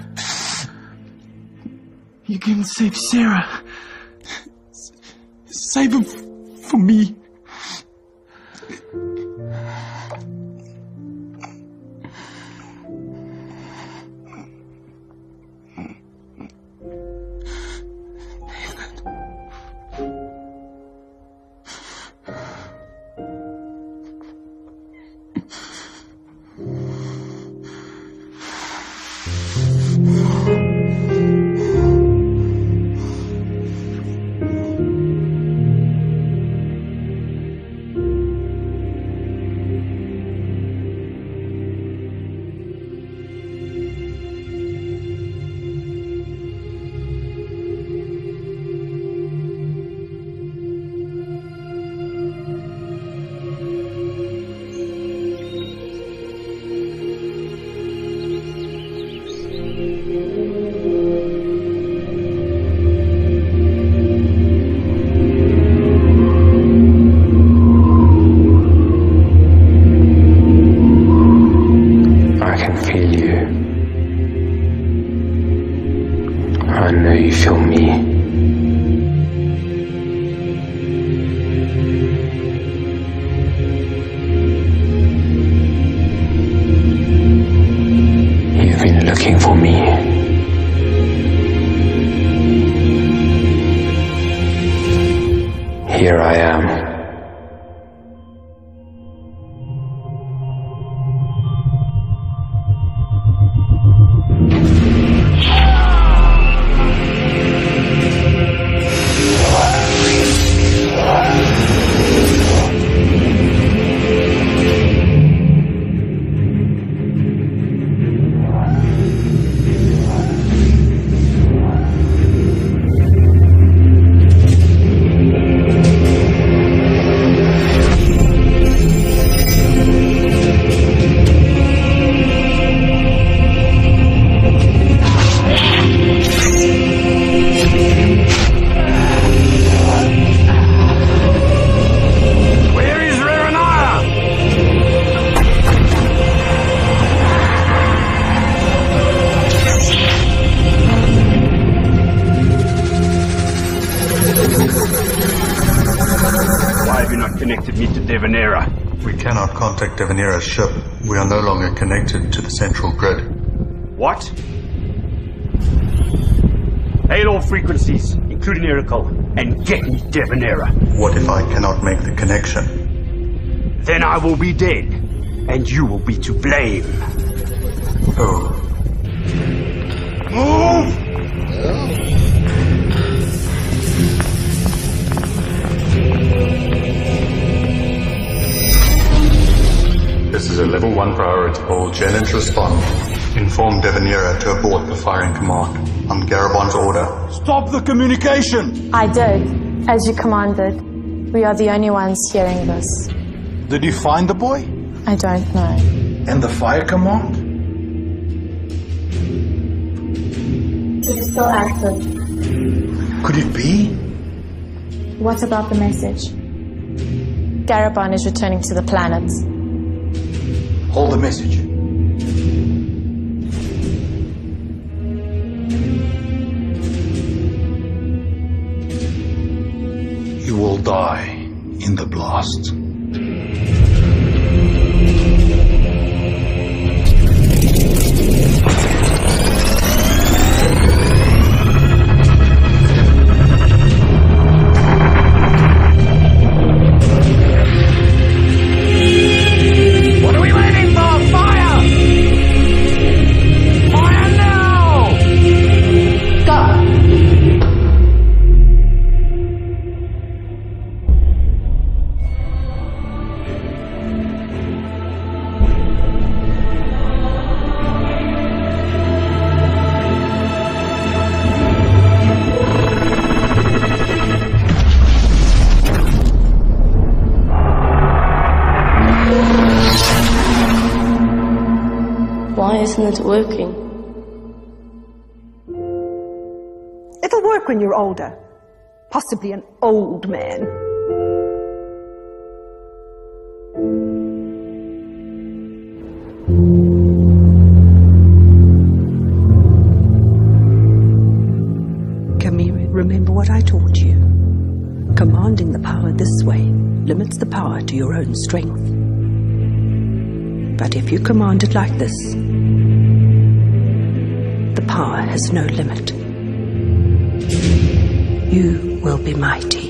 You can save Sarah. Save her for me. here I am. Devanira's ship. We are no longer connected to the central grid. What? Hail all frequencies, including Miracle, and get me Devanira. What if I cannot make the connection? Then I will be dead, and you will be to blame. Oh. Move! This is a level 1 priority. All Jennings respond. Inform Devanira to abort the firing command. On Garabon's order. Stop the communication! I did, as you commanded. We are the only ones hearing this. Did you find the boy? I don't know. And the fire command? It's still active. Could it be? What about the message? Garabon is returning to the planet. Hold the message. You will die in the blast. Why isn't it working? It'll work when you're older. Possibly an old man. Kamiri, remember what I taught you. Commanding the power this way limits the power to your own strength. But if you command it like this, the power has no limit. You will be mighty.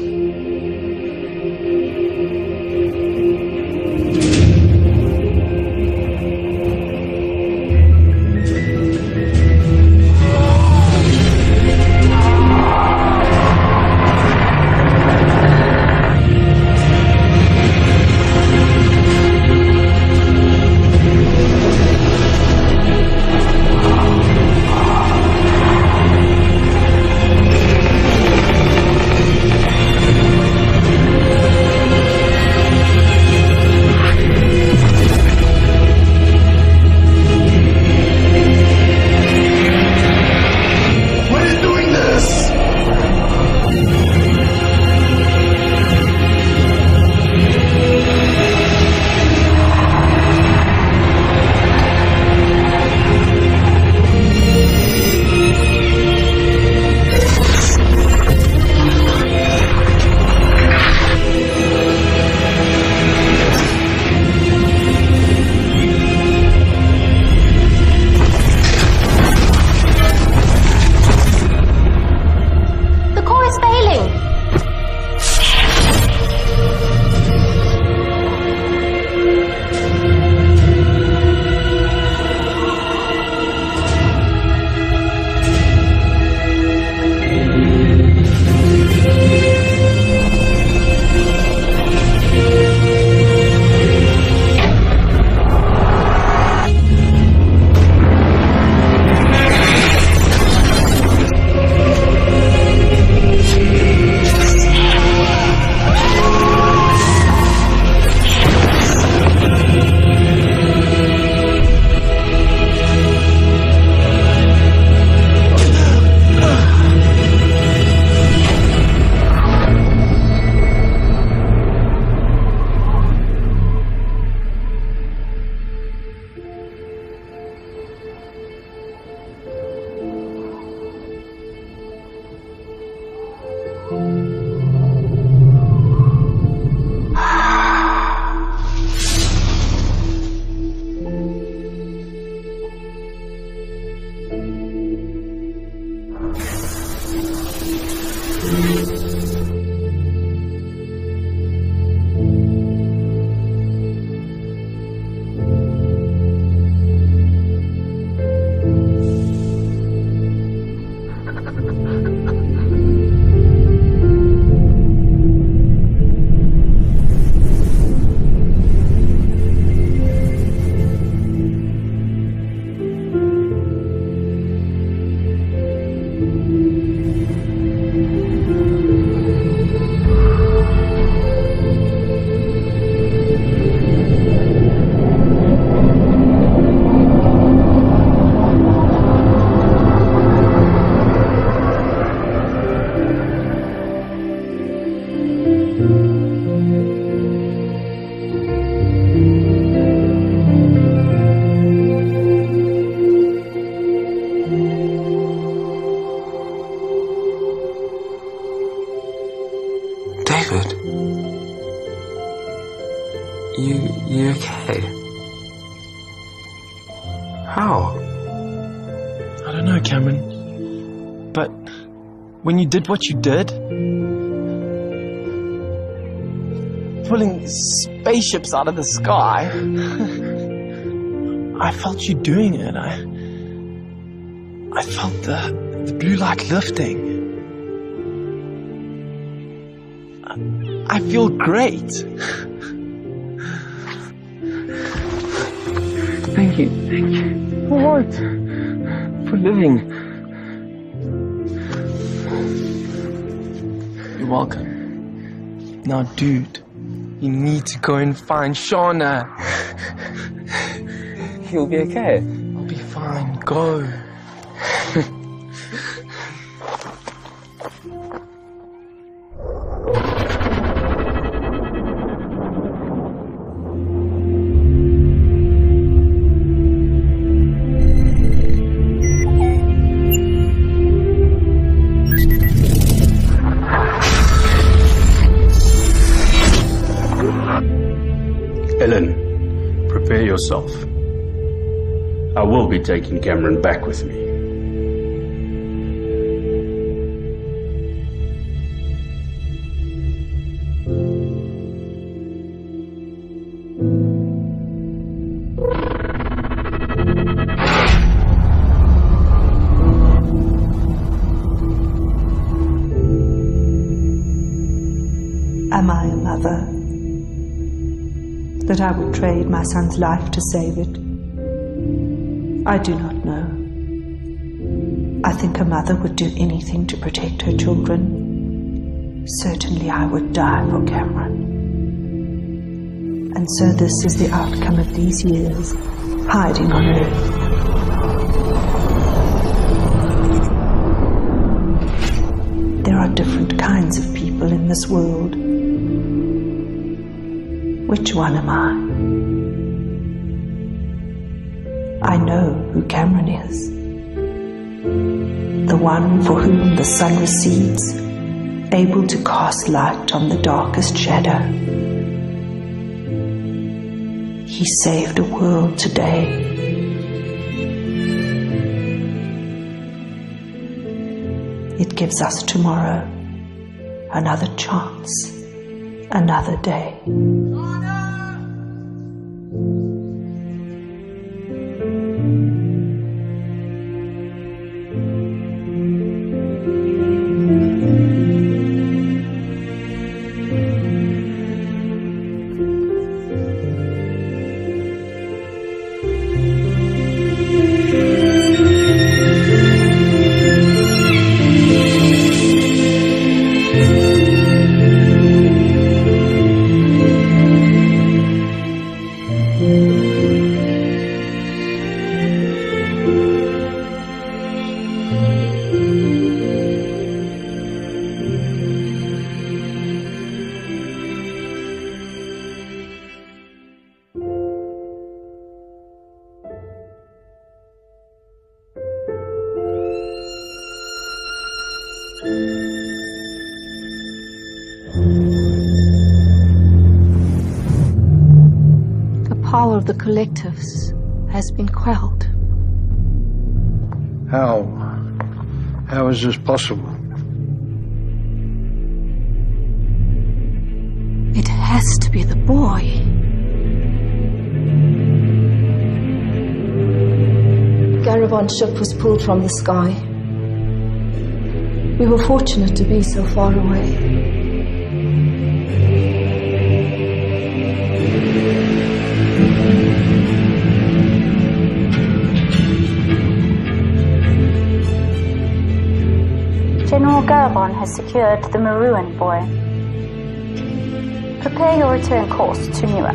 You okay? How? I don't know, Cameron. But when you did what you did, pulling spaceships out of the sky, I felt you doing it. I felt the blue light lifting. I feel great. Thank you. For what? For living. You're welcome. Now, dude, you need to go and find Shauna. He'll be okay. I'll be fine. Go. Ellen, prepare yourself. I will be taking Cameron back with me. Am I a mother? That I would trade my son's life to save it? I do not know. I think a mother would do anything to protect her children. Certainly I would die for Cameron. And so this is the outcome of these years, hiding on Earth. There are different kinds of people in this world. Which one am I? I know who Cameron is. The one for whom the sun recedes, able to cast light on the darkest shadow. He saved a world today. It gives us tomorrow another chance, another day. The power of the collectives has been quelled. How? How is this possible? It has to be the boy. Garabon's ship was pulled from the sky. We were fortunate to be so far away. General Garabon has secured the Maroon boy. Prepare your return course to Mira.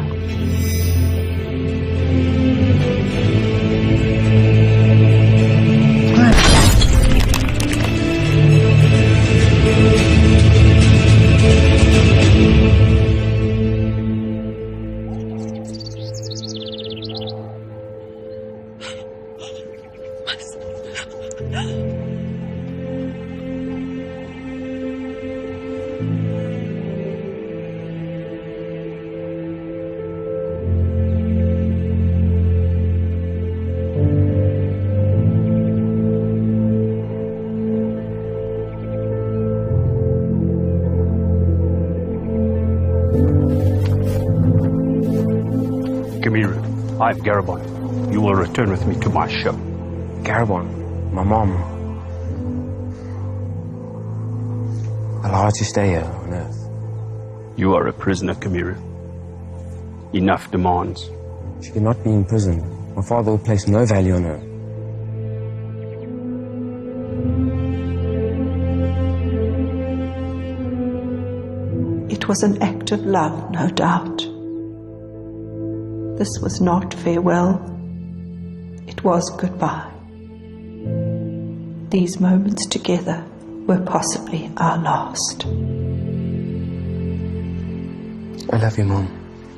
Kamiru, I have Garabon. You will return with me to my ship. Garabon, my mom. Allow her to stay here on Earth. You are a prisoner, Kamiru. Enough demands. She cannot be in prison. My father will place no value on her. It was an act of love, no doubt. This was not farewell. It was goodbye. These moments together were possibly our last. I love you, Mom.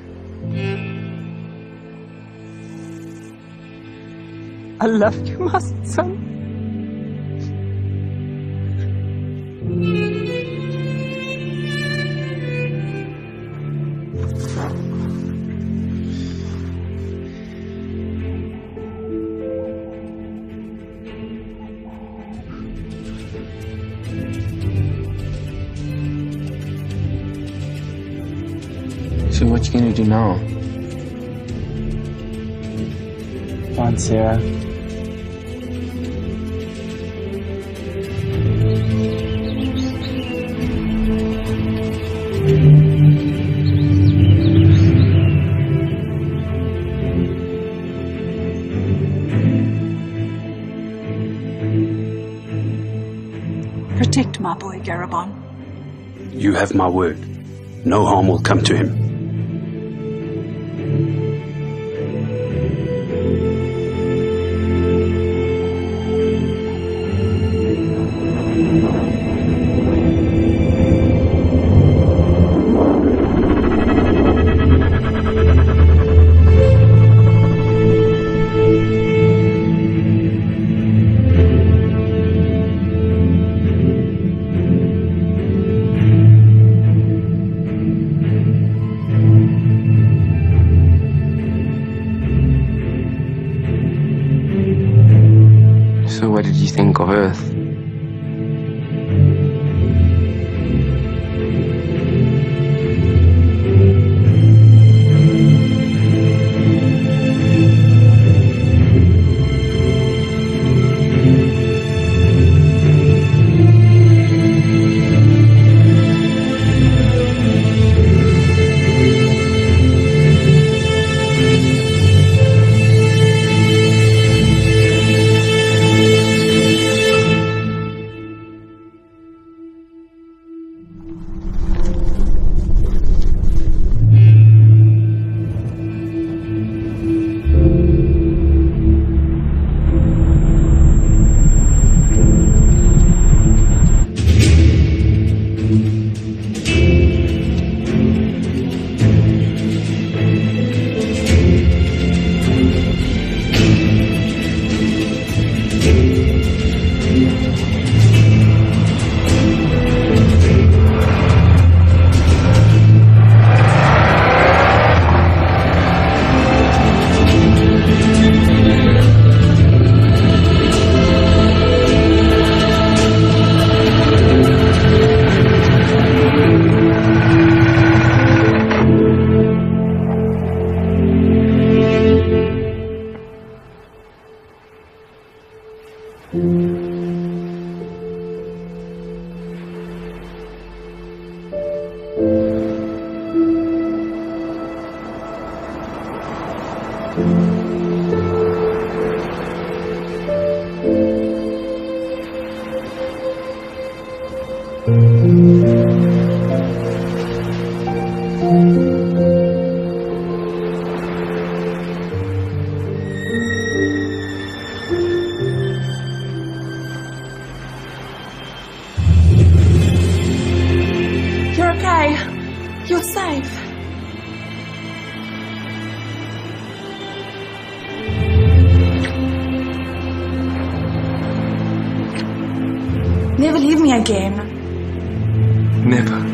I love you, my son. So what you gonna do now? Find Sarah. Protect my boy, Garabon. You have my word. No harm will come to him. So what did you think of Earth? You're okay. You're safe. Never leave me again. Never.